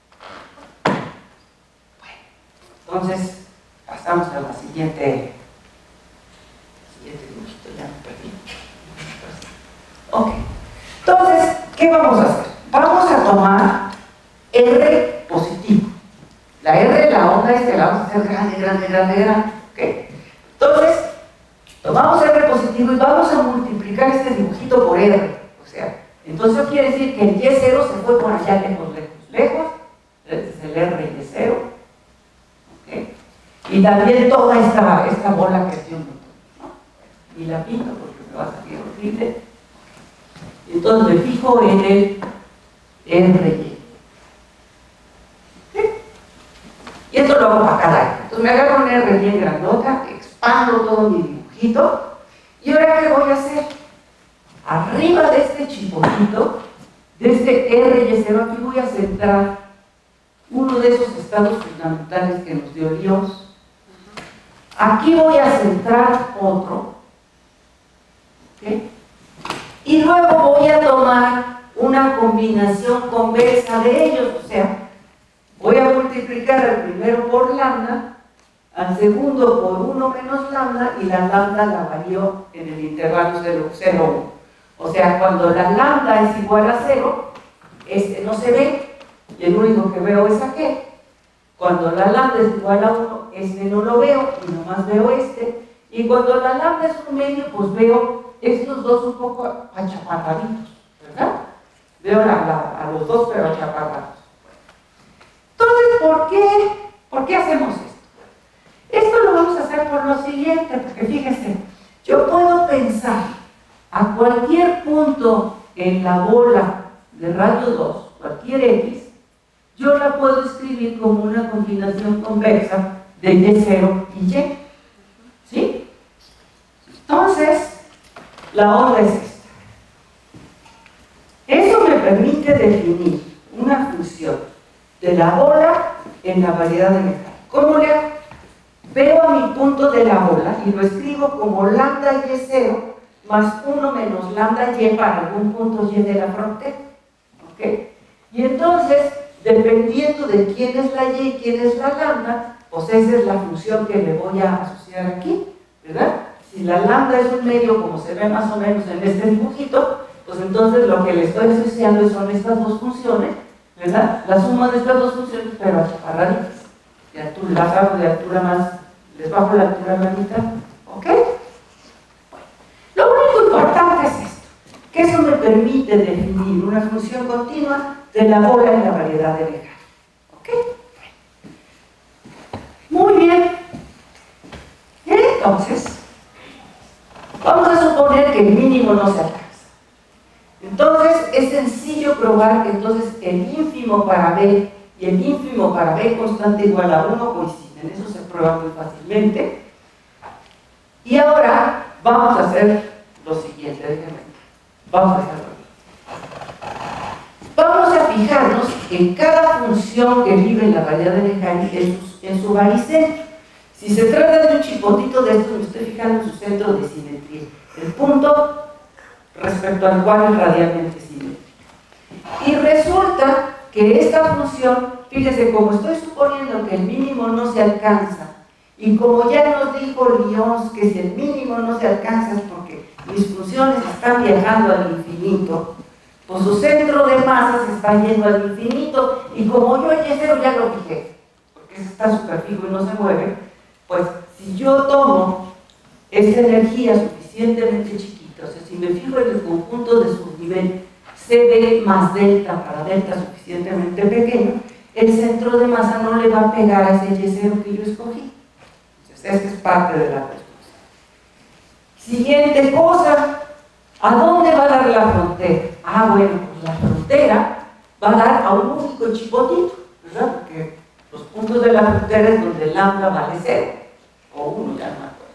Bueno, entonces pasamos a la siguiente dibujito, ya me perdí. Ok, entonces, ¿qué vamos a hacer? Vamos a tomar R positivo. La R, la onda es que la vamos a hacer grande, grande, grande, grande. ¿Okay? Entonces, tomamos R positivo y vamos a multiplicar este dibujito por R. O sea, entonces eso quiere decir que el Y0 se fue por allá lejos, lejos, lejos. Este es el R y Y0. ¿Okay? Y también toda esta bola que es un montón, ¿no? Y la pinto porque me va a salir horrible. Entonces me fijo en el RY. ¿Okay? Y esto lo hago para cada eje. Entonces me agarro un R bien grandota, expando todo mi dibujito. ¿Y ahora qué voy a hacer? Arriba de este chipotito, de este R y Y0, aquí voy a centrar uno de esos estados fundamentales que nos dio Dios. Aquí voy a centrar otro. ¿Okay? Y luego voy a tomar una combinación convexa de ellos, o sea, voy a multiplicar al primero por lambda, al segundo por 1 menos lambda, y la lambda la varío en el intervalo 0, 0, 1. O sea, cuando la lambda es igual a 0, este no se ve, y el único que veo es aquel. Cuando la lambda es igual a 1, este no lo veo, y nomás veo este. Y cuando la lambda es un medio, pues veo estos dos un poco achaparraditos, ¿verdad? Veo a los dos, pero achaparrados. Entonces, ¿por qué hacemos esto? Esto lo vamos a hacer por lo siguiente, porque fíjense, yo puedo pensar a cualquier punto en la bola de radio 2, cualquier X, yo la puedo escribir como una combinación convexa de Y0 y Y. ¿Sí? Entonces, la onda es esta. Eso me permite definir una función de la bola en la variedad de Mejari. ¿Cómo le hago? Veo a mi punto de la bola y lo escribo como lambda Y0 más 1 menos lambda Y para algún punto Y de la frontera. ¿Ok? Y entonces, dependiendo de quién es la Y y quién es la lambda, pues esa es la función que le voy a asociar aquí, ¿verdad? Si la lambda es un medio, como se ve más o menos en este dibujito, pues entonces lo que le estoy asociando son estas dos funciones, ¿verdad? La suma de estas dos funciones, pero achaparraditas. De altura, las hago de altura más, les bajo la altura a la mitad. ¿Ok? Bueno, lo único importante es esto, que eso me permite definir una función continua de la bola en la variedad de Mejari. entonces, vamos a suponer que el mínimo no se alcanza. Entonces, es sencillo probar que entonces el ínfimo para B y el ínfimo para B constante igual a 1 coinciden. Eso se prueba muy fácilmente. Y ahora vamos a hacer lo siguiente. Déjenme. Vamos a hacerlo. Vamos a fijarnos en cada función que vive en la variedad de Lejani en su baricentro. Si se trata de un chipotito de estos, me estoy fijando en su centro de simetría. El punto respecto al cual es radialmente simétrico. Y resulta que esta función, fíjese, como estoy suponiendo que el mínimo no se alcanza, y como ya nos dijo Lyons que si el mínimo no se alcanza es porque mis funciones están viajando al infinito, pues su centro de masa se está yendo al infinito, y como yo Y0 ya lo fijé, porque está súper fijo y no se mueve, pues si yo tomo esta energía suficientemente chiquita, o sea, si me fijo en el conjunto de subnivel CD más delta para delta suficientemente pequeño, el centro de masa no le va a pegar a ese Y0 que yo escogí. Entonces, esta es parte de la respuesta. Siguiente cosa, ¿a dónde va a dar la frontera? Ah, bueno, pues la frontera va a dar a un único chipotito, ¿verdad? Porque los puntos de la frontera es donde lambda vale 0, o 1, ya no me acuerdo.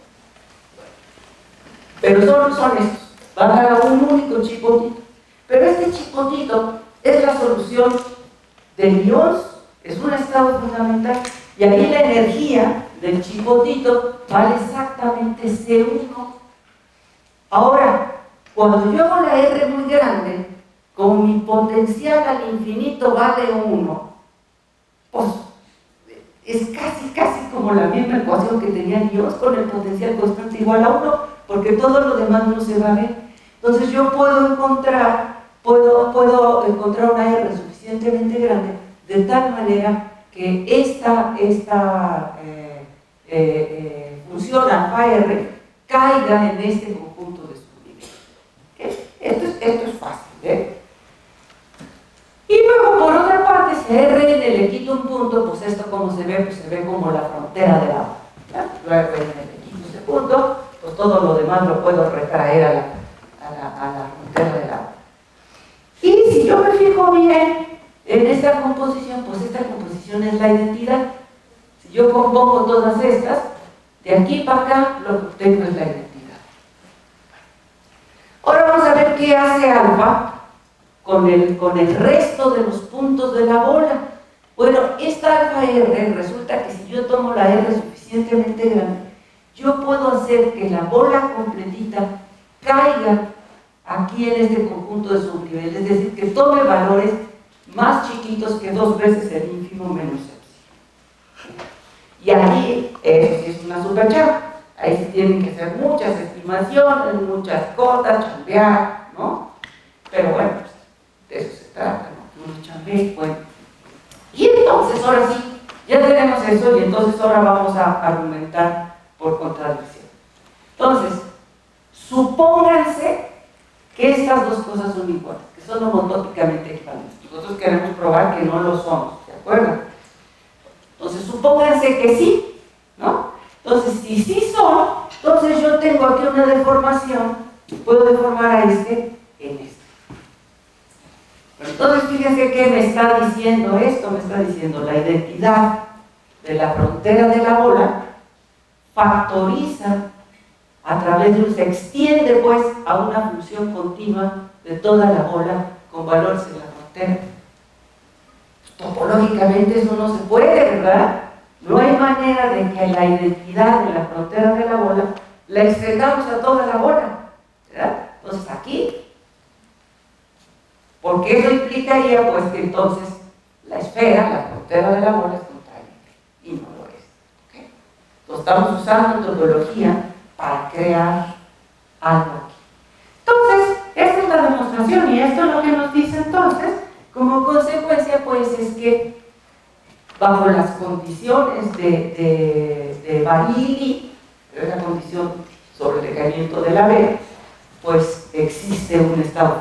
Pero son estos, va a dar a un único chipotito. Pero este chipotito es la solución de Lyons, es un estado fundamental, y ahí la energía del chipotito vale exactamente C1. Ahora, cuando yo hago la R muy grande, como mi potencial al infinito vale 1, pues es casi como la misma ecuación que tenía Lyons con el potencial constante igual a 1, porque todo lo demás no se va a ver. Entonces yo puedo encontrar una R suficientemente grande de tal manera que esta función alfa R caiga en este conjunto de subniveles. ¿Okay? Esto es fácil, ¿eh? Y luego, por otra parte, si a Rn le quito un punto, pues esto como se ve, pues se ve como la frontera del agua. Luego Rn le quito ese punto, pues todo lo demás lo puedo retraer a la frontera del agua. Y si yo me fijo bien en esta composición, pues esta composición es la identidad. Si yo compongo todas estas, de aquí para acá lo que obtengo es la identidad. Ahora vamos a ver qué hace alfa con el resto de los puntos de la bola. Bueno, esta alfa R resulta que si yo tomo la R suficientemente grande, yo puedo hacer que la bola completita caiga aquí en este conjunto de subniveles, es decir, que tome valores más chiquitos que 2 veces el ínfimo menos epsilon. Y ahí, eso sí es una superchamba. Ahí sí tienen que hacer muchas estimaciones, muchas cosas, chambear, ¿no? Pero bueno, pues, de eso se trata, ¿no? Uno chambea, bueno. Y entonces, ahora sí, ya tenemos eso, y entonces ahora vamos a argumentar por contradicción. Entonces, supónganse que estas dos cosas son iguales, que son homotópicamente equivalentes. Nosotros queremos probar que no lo somos, ¿de acuerdo? Entonces, supónganse que sí, ¿no? Entonces, si sí son, entonces yo tengo aquí una deformación, puedo deformar a este en este. Pero entonces, fíjense que me está diciendo esto, me está diciendo la identidad de la frontera de la bola factoriza a través de un, se extiende pues a una función continua de toda la bola con valores en la frontera. Topológicamente eso no se puede, ¿verdad? No hay manera de que la identidad de la frontera de la bola la extendamos a toda la bola, ¿verdad? Entonces aquí, porque eso implicaría pues que entonces la esfera, la frontera de la bola es contraria y no lo es, ¿okay? Entonces estamos usando topología para crear algo aquí. Entonces, esta es la demostración y esto es lo que nos dice entonces. Como consecuencia, pues, es que bajo las condiciones de Barilli, la condición sobre el decaimiento de la B, pues existe un estado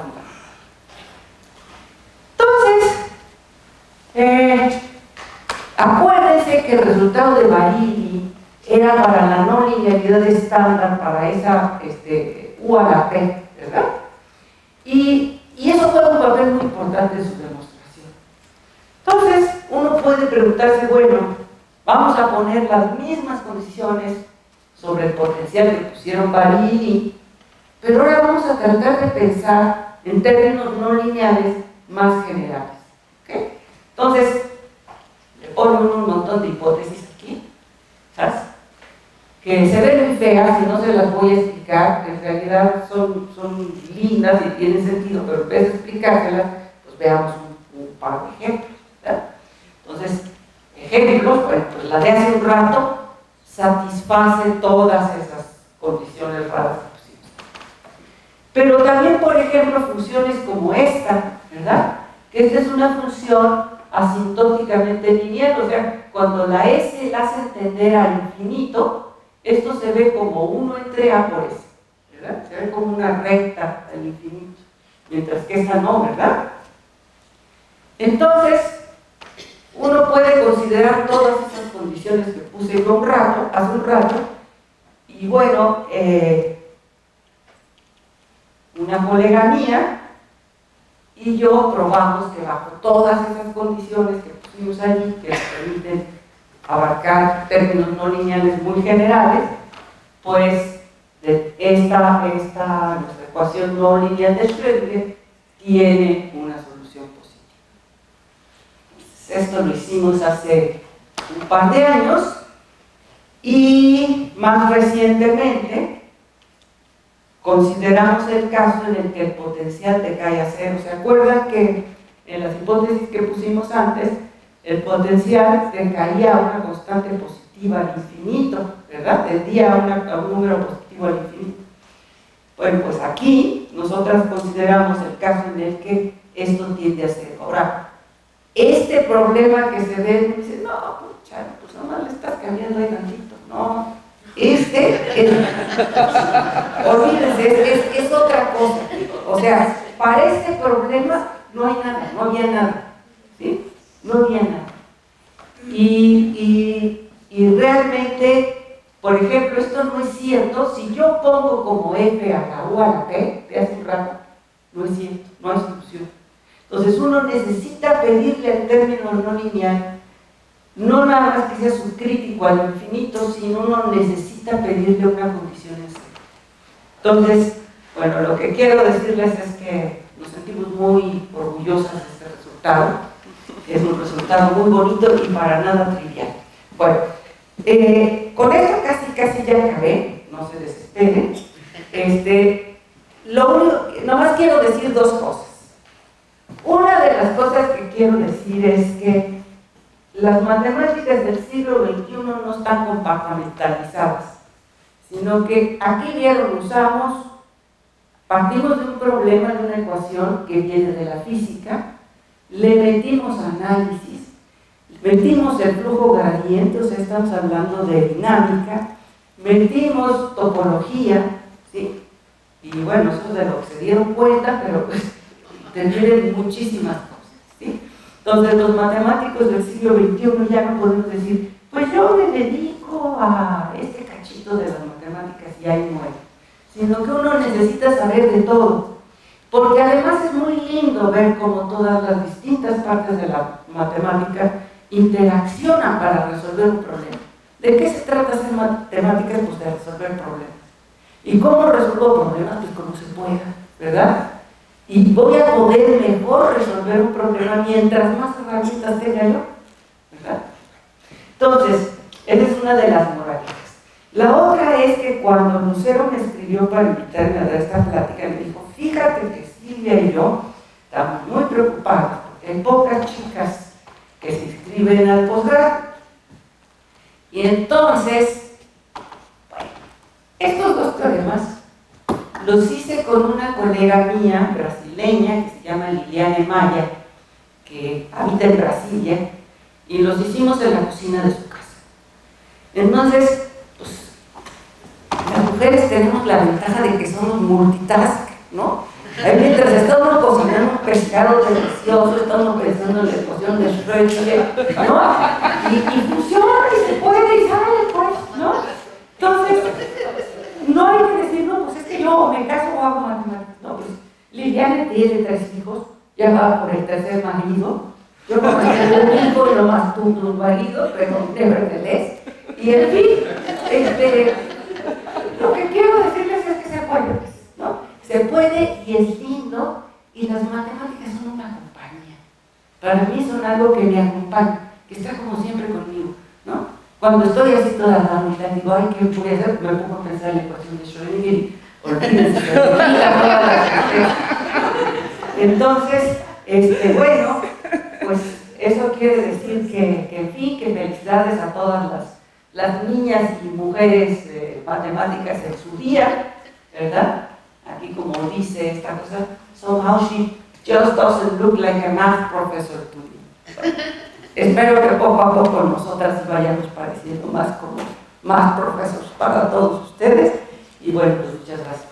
fundamental. Entonces, acuérdense que el resultado de Barilli era para la no linealidad estándar, para esa U a la P, ¿verdad? Y eso fue un papel muy importante en su demostración. Entonces, uno puede preguntarse, bueno, vamos a poner las mismas condiciones sobre el potencial que pusieron Barini, pero ahora vamos a tratar de pensar en términos no lineales más generales. ¿Okay? Entonces, le ponen un montón de hipótesis aquí, ¿sabes? Que se ven muy feas y no se las voy a explicar, en realidad son lindas y tienen sentido, pero en vez de explicárselas, pues veamos un par de ejemplos, ¿verdad? Entonces, ejemplos, bueno, pues la de hace un rato satisface todas esas condiciones raras que pusimos. Pero también, por ejemplo, funciones como esta, ¿verdad? Que esta es una función asintóticamente lineal, o sea, cuando la S la hace tender al infinito, esto se ve como 1 entre A por S, ¿verdad? Se ve como una recta al infinito, mientras que esta no, ¿verdad? Entonces, uno puede considerar todas esas condiciones que puse hace un rato, y bueno, una colega mía y yo probamos que bajo todas esas condiciones que pusimos allí, que nos permiten abarcar términos no lineales muy generales, pues nuestra ecuación no lineal de Schrödinger tiene una solución positiva. Esto lo hicimos hace un par de años y más recientemente consideramos el caso en el que el potencial decae a cero. ¿Se acuerdan que en las hipótesis que pusimos antes, el potencial decaía a una constante positiva al infinito, ¿verdad? Tendía a un número positivo al infinito. Bueno, pues aquí nosotras consideramos el caso en el que esto tiende a cero. Ahora, este problema que se ve, dice, no, pucha, pues nomás le estás cambiando ahí tantito. No, olvídense, es otra cosa. O sea, para este problema no hay nada, no había nada, ¿sí? No había nada. Y realmente, por ejemplo, esto no es cierto. Si yo pongo como F a la U a la P de hace un rato, no es cierto, no hay solución. Entonces uno necesita pedirle al término no lineal, no nada más que sea subcrítico al infinito, sino uno necesita pedirle una condición en cero. Entonces, bueno, lo que quiero decirles es que nos sentimos muy orgullosas de este resultado. Es un resultado muy bonito y para nada trivial. Bueno, con esto casi ya acabé, no se desesperen. Nomás quiero decir dos cosas. Una de las cosas que quiero decir es que las matemáticas del siglo XXI no están compartimentalizadas, sino que aquí vieron, partimos de un problema, de una ecuación que viene de la física, le metimos análisis, metimos el flujo gradiente, o sea, estamos hablando de dinámica, metimos topología, ¿sí? Y bueno, eso es de lo que se dieron cuenta, pero pues tienen muchísimas cosas, ¿sí? Entonces los matemáticos del siglo XXI ya no podemos decir, pues yo me dedico a este cachito de las matemáticas y ahí muere, sino que uno necesita saber de todo, porque además es muy lindo ver cómo todas las distintas partes de la matemática interaccionan para resolver un problema. ¿De qué se trata hacer matemáticas? Pues de resolver problemas. ¿Y cómo resuelvo problemas? Pues como se pueda, ¿verdad? Y voy a poder mejor resolver un problema mientras más herramientas tenga yo, ¿verdad? Entonces, esa es una de las moralejas. La otra es que cuando Lucero me escribió para invitarme a dar esta plática, me dijo, fíjate que Silvia y yo estamos muy preocupadas porque hay pocas chicas que se inscriben al posgrado. Y entonces, bueno, estos dos teoremas los hice con una colega mía brasileña que se llama Liliane Maya, que habita en Brasilia, y los hicimos en la cocina de su casa. Entonces, pues, las mujeres tenemos la ventaja de que somos multitask, ¿no? Ahí mientras estamos cocinando un pescado delicioso, estamos pensando en la ecuación de Schrödinger, ¿no? Y funciona, y se puede, y sale, pues, ¿no? Liliana tiene 3 hijos, ya va por el 3er marido. Yo no tengo un hijo y nomás tuve un marido, pero nevertheless. Y en fin, lo que quiero decirles es que se puede, ¿no? Se puede y es lindo, y las matemáticas son una compañía. Para mí son algo que me acompaña, que está como siempre conmigo, ¿no? Cuando estoy así toda la mitad, digo, ay, ¿qué voy a hacer? Me pongo a pensar en la ecuación de Schrödinger, olvídense, se olvida toda la gente. Entonces, bueno, pues eso quiere decir que en fin, que felicidades a todas las niñas y mujeres matemáticas en su día, ¿verdad? Aquí como dice esta cosa, somehow she just doesn't look like a math professor to me. Espero que poco a poco nosotras vayamos pareciendo más como más profesores para todos ustedes. Y bueno, pues muchas gracias.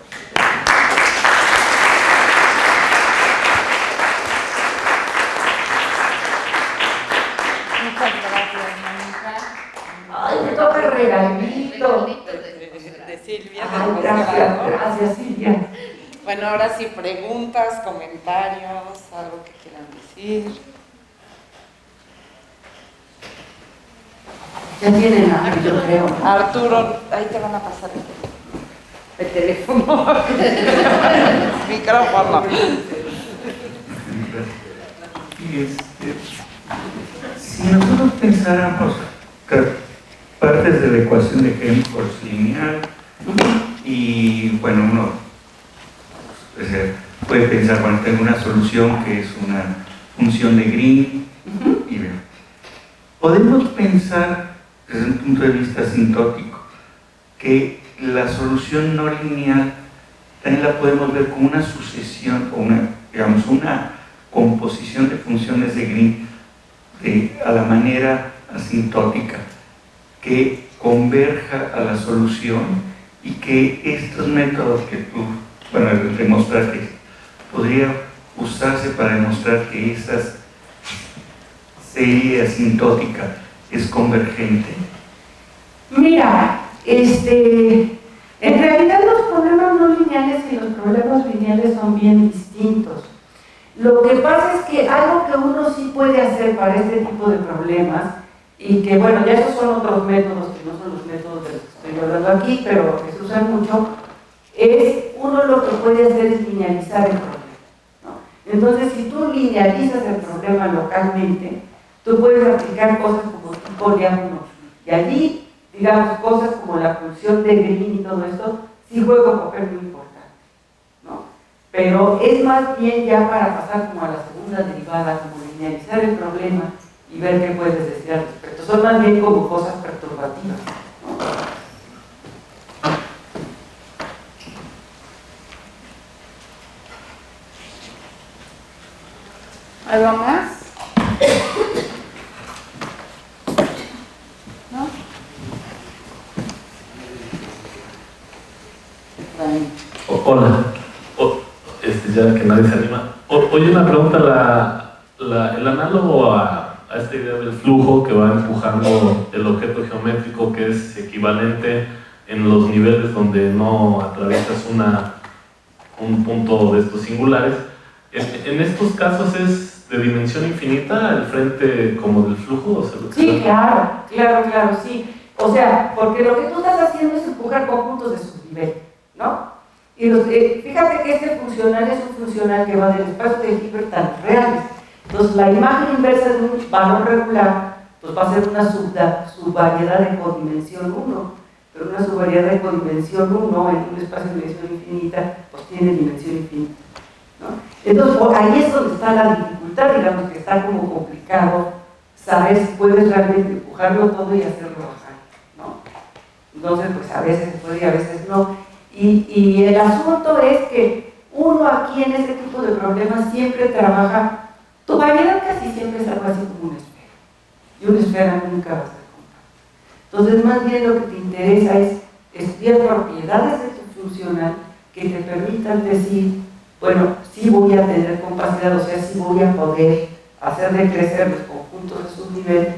Muchas gracias, Mónica.
Ay, me toca el regalito.
De Silvia.
Ay, gracias, Silvia.
Bueno, ahora sí, preguntas, comentarios, algo que quieran decir.
Ya tienen a yo creo.
Arturo, ahí te van a pasar el teléfono. Micrófono.
Si nosotros pensáramos partes de la ecuación de Helmholtz lineal, y bueno, uno puede pensar, bueno, tengo una solución que es una función de Green, y bueno, podemos pensar desde un punto de vista asintótico que la solución no lineal también la podemos ver como una sucesión o una composición de funciones de Green a la manera asintótica que converja a la solución, y que estos métodos que tú, bueno, demostraste, podría usarse para demostrar que esa serie asintótica es convergente.
Mira, en realidad los problemas no lineales y los problemas lineales son bien distintos. Lo que pasa es que algo que uno sí puede hacer para este tipo de problemas, y que bueno, ya esos son otros métodos que no son los métodos de los que estoy hablando aquí, pero que se usan mucho, es uno lo que puede hacer es linealizar el problema, ¿no? Entonces, si tú linealizas el problema localmente, tú puedes aplicar cosas como tipo diagonal, y allí, digamos, cosas como la función de Green y todo esto, sí juega un papel muy importante, ¿no? Pero es más bien ya para pasar como a la segunda derivada, como linealizar el problema y ver qué puedes decir al respecto. Son más bien como cosas perturbativas, ¿no?
¿Algo más? ¿No?
Hola. Ya que nadie se anima. Oye, una pregunta, el análogo a esta idea del flujo que va empujando el objeto geométrico, que es equivalente en los niveles donde no atraviesas un punto de estos singulares. En estos casos es de dimensión infinita el frente como del flujo, o sea,
sí, claro, sí. O sea, porque lo que tú estás haciendo es empujar conjuntos de subnivel, ¿no? Y fíjate que este funcional es un funcional que va del espacio de Hilbert tan reales. Entonces, la imagen inversa de un valor regular, pues va a ser una subvariedad de codimensión 1, pero una subvariedad de codimensión 1 en un espacio de dimensión infinita, pues tiene dimensión infinita, ¿no? Entonces, ahí es donde está la dificultad, digamos que está como complicado saber si puedes realmente empujarlo todo y hacerlo bajar, ¿no? Entonces, pues a veces se puede y a veces no. Y el asunto es que uno aquí en este tipo de problemas siempre trabaja, tu variedad casi siempre es algo así como una esfera, y una esfera nunca va a ser compacta. Entonces, más bien lo que te interesa es estudiar propiedades de tu funcional que te permitan decir, bueno, sí voy a tener compacidad, o sea, sí voy a poder hacer decrecer los conjuntos de subnivel,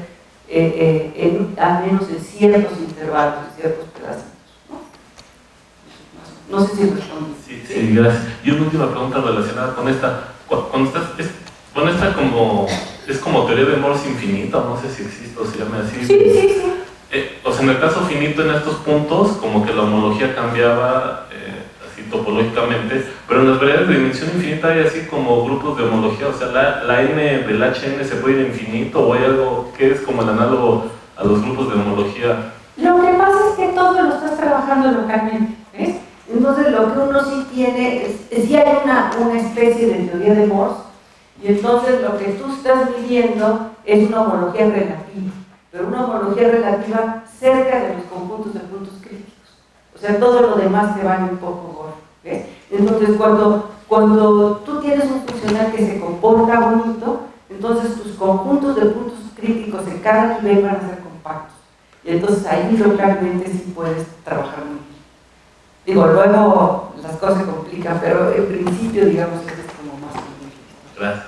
al menos en ciertos intervalos, en ciertos pedacitos, ¿no? No sé si respondí.
Sí, gracias. Y una última pregunta relacionada con esta. Cuando estás, bueno, esta como, es como teoría de Morse infinita, no sé si existe o se llama así.
Sí.
O sea, en el caso finito, en estos puntos, como que la homología cambiaba así topológicamente, pero en las variables de dimensión infinita hay así como grupos de homología, o sea, la n del HN se puede ir a infinito, o hay algo que es como el análogo a los grupos de homología.
Lo que pasa es que todo lo estás trabajando localmente, ¿ves? Entonces lo que uno sí tiene es sí hay una especie de teoría de Morse, y entonces lo que tú estás midiendo es una homología relativa, pero una homología relativa cerca de los conjuntos de puntos críticos. O sea, todo lo demás te va un poco gordo, ¿ves? Entonces cuando tú tienes un funcional que se comporta bonito, entonces tus conjuntos de puntos críticos en cada nivel van a ser compactos. Y entonces ahí localmente sí puedes trabajar muy bien. Digo, luego las cosas se complican, pero en principio, digamos, eso es como más simple.
Gracias.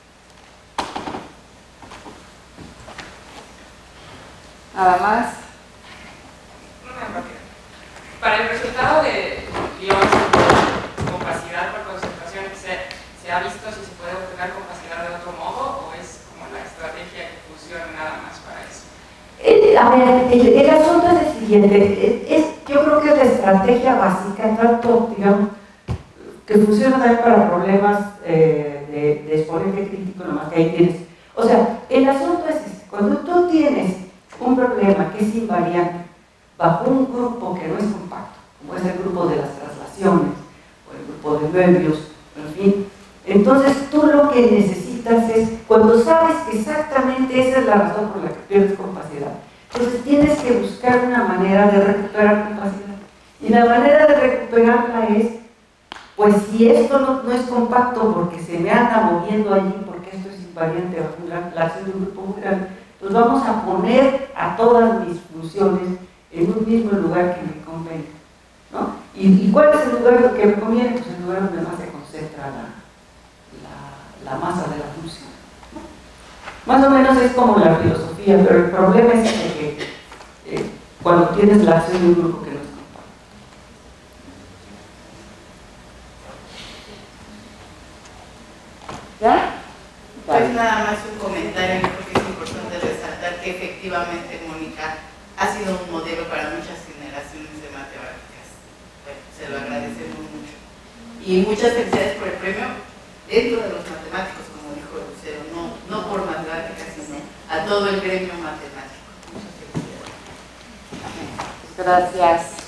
Nada más.
Para el resultado de iones con compacidad por concentración, ¿se ha visto si se puede obtener compacidad de otro modo o es como la estrategia que funciona nada más para eso?
A ver, el asunto es el siguiente. Yo creo que es la estrategia básica, tanto, digamos, que funciona también para problemas de exponente crítico, nomás que ahí tienes. O sea, el asunto es este: cuando tú tienes un problema que es invariante bajo un grupo que no es compacto, como es el grupo de las traslaciones o el grupo de Möbius, en fin, entonces tú lo que necesitas es, cuando sabes que exactamente esa es la razón por la que pierdes compacidad, entonces tienes que buscar una manera de recuperar compacidad. Y la manera de recuperarla es, pues si esto no es compacto porque se me anda moviendo allí, porque esto es invariante bajo la acción de un grupo muy grande, pues vamos a poner a todas mis funciones en un mismo lugar que me convenga, ¿no? ¿Y cuál es el lugar que me conviene? Pues el lugar donde más se concentra la masa de la función, ¿no? Más o menos es como la filosofía, pero el problema es que cuando tienes la acción de un grupo que no es compacto.
¿Ya?
Pues nada más un comentario, yo creo que es importante resaltar que efectivamente Mónica ha sido un modelo para muchas generaciones de matemáticas. Bueno, se lo agradecemos mucho. Y muchas felicidades por el premio dentro de los matemáticos, como dijo Lucero, no por matemáticas, sino a todo el gremio matemático. Muchas felicidades.
Gracias.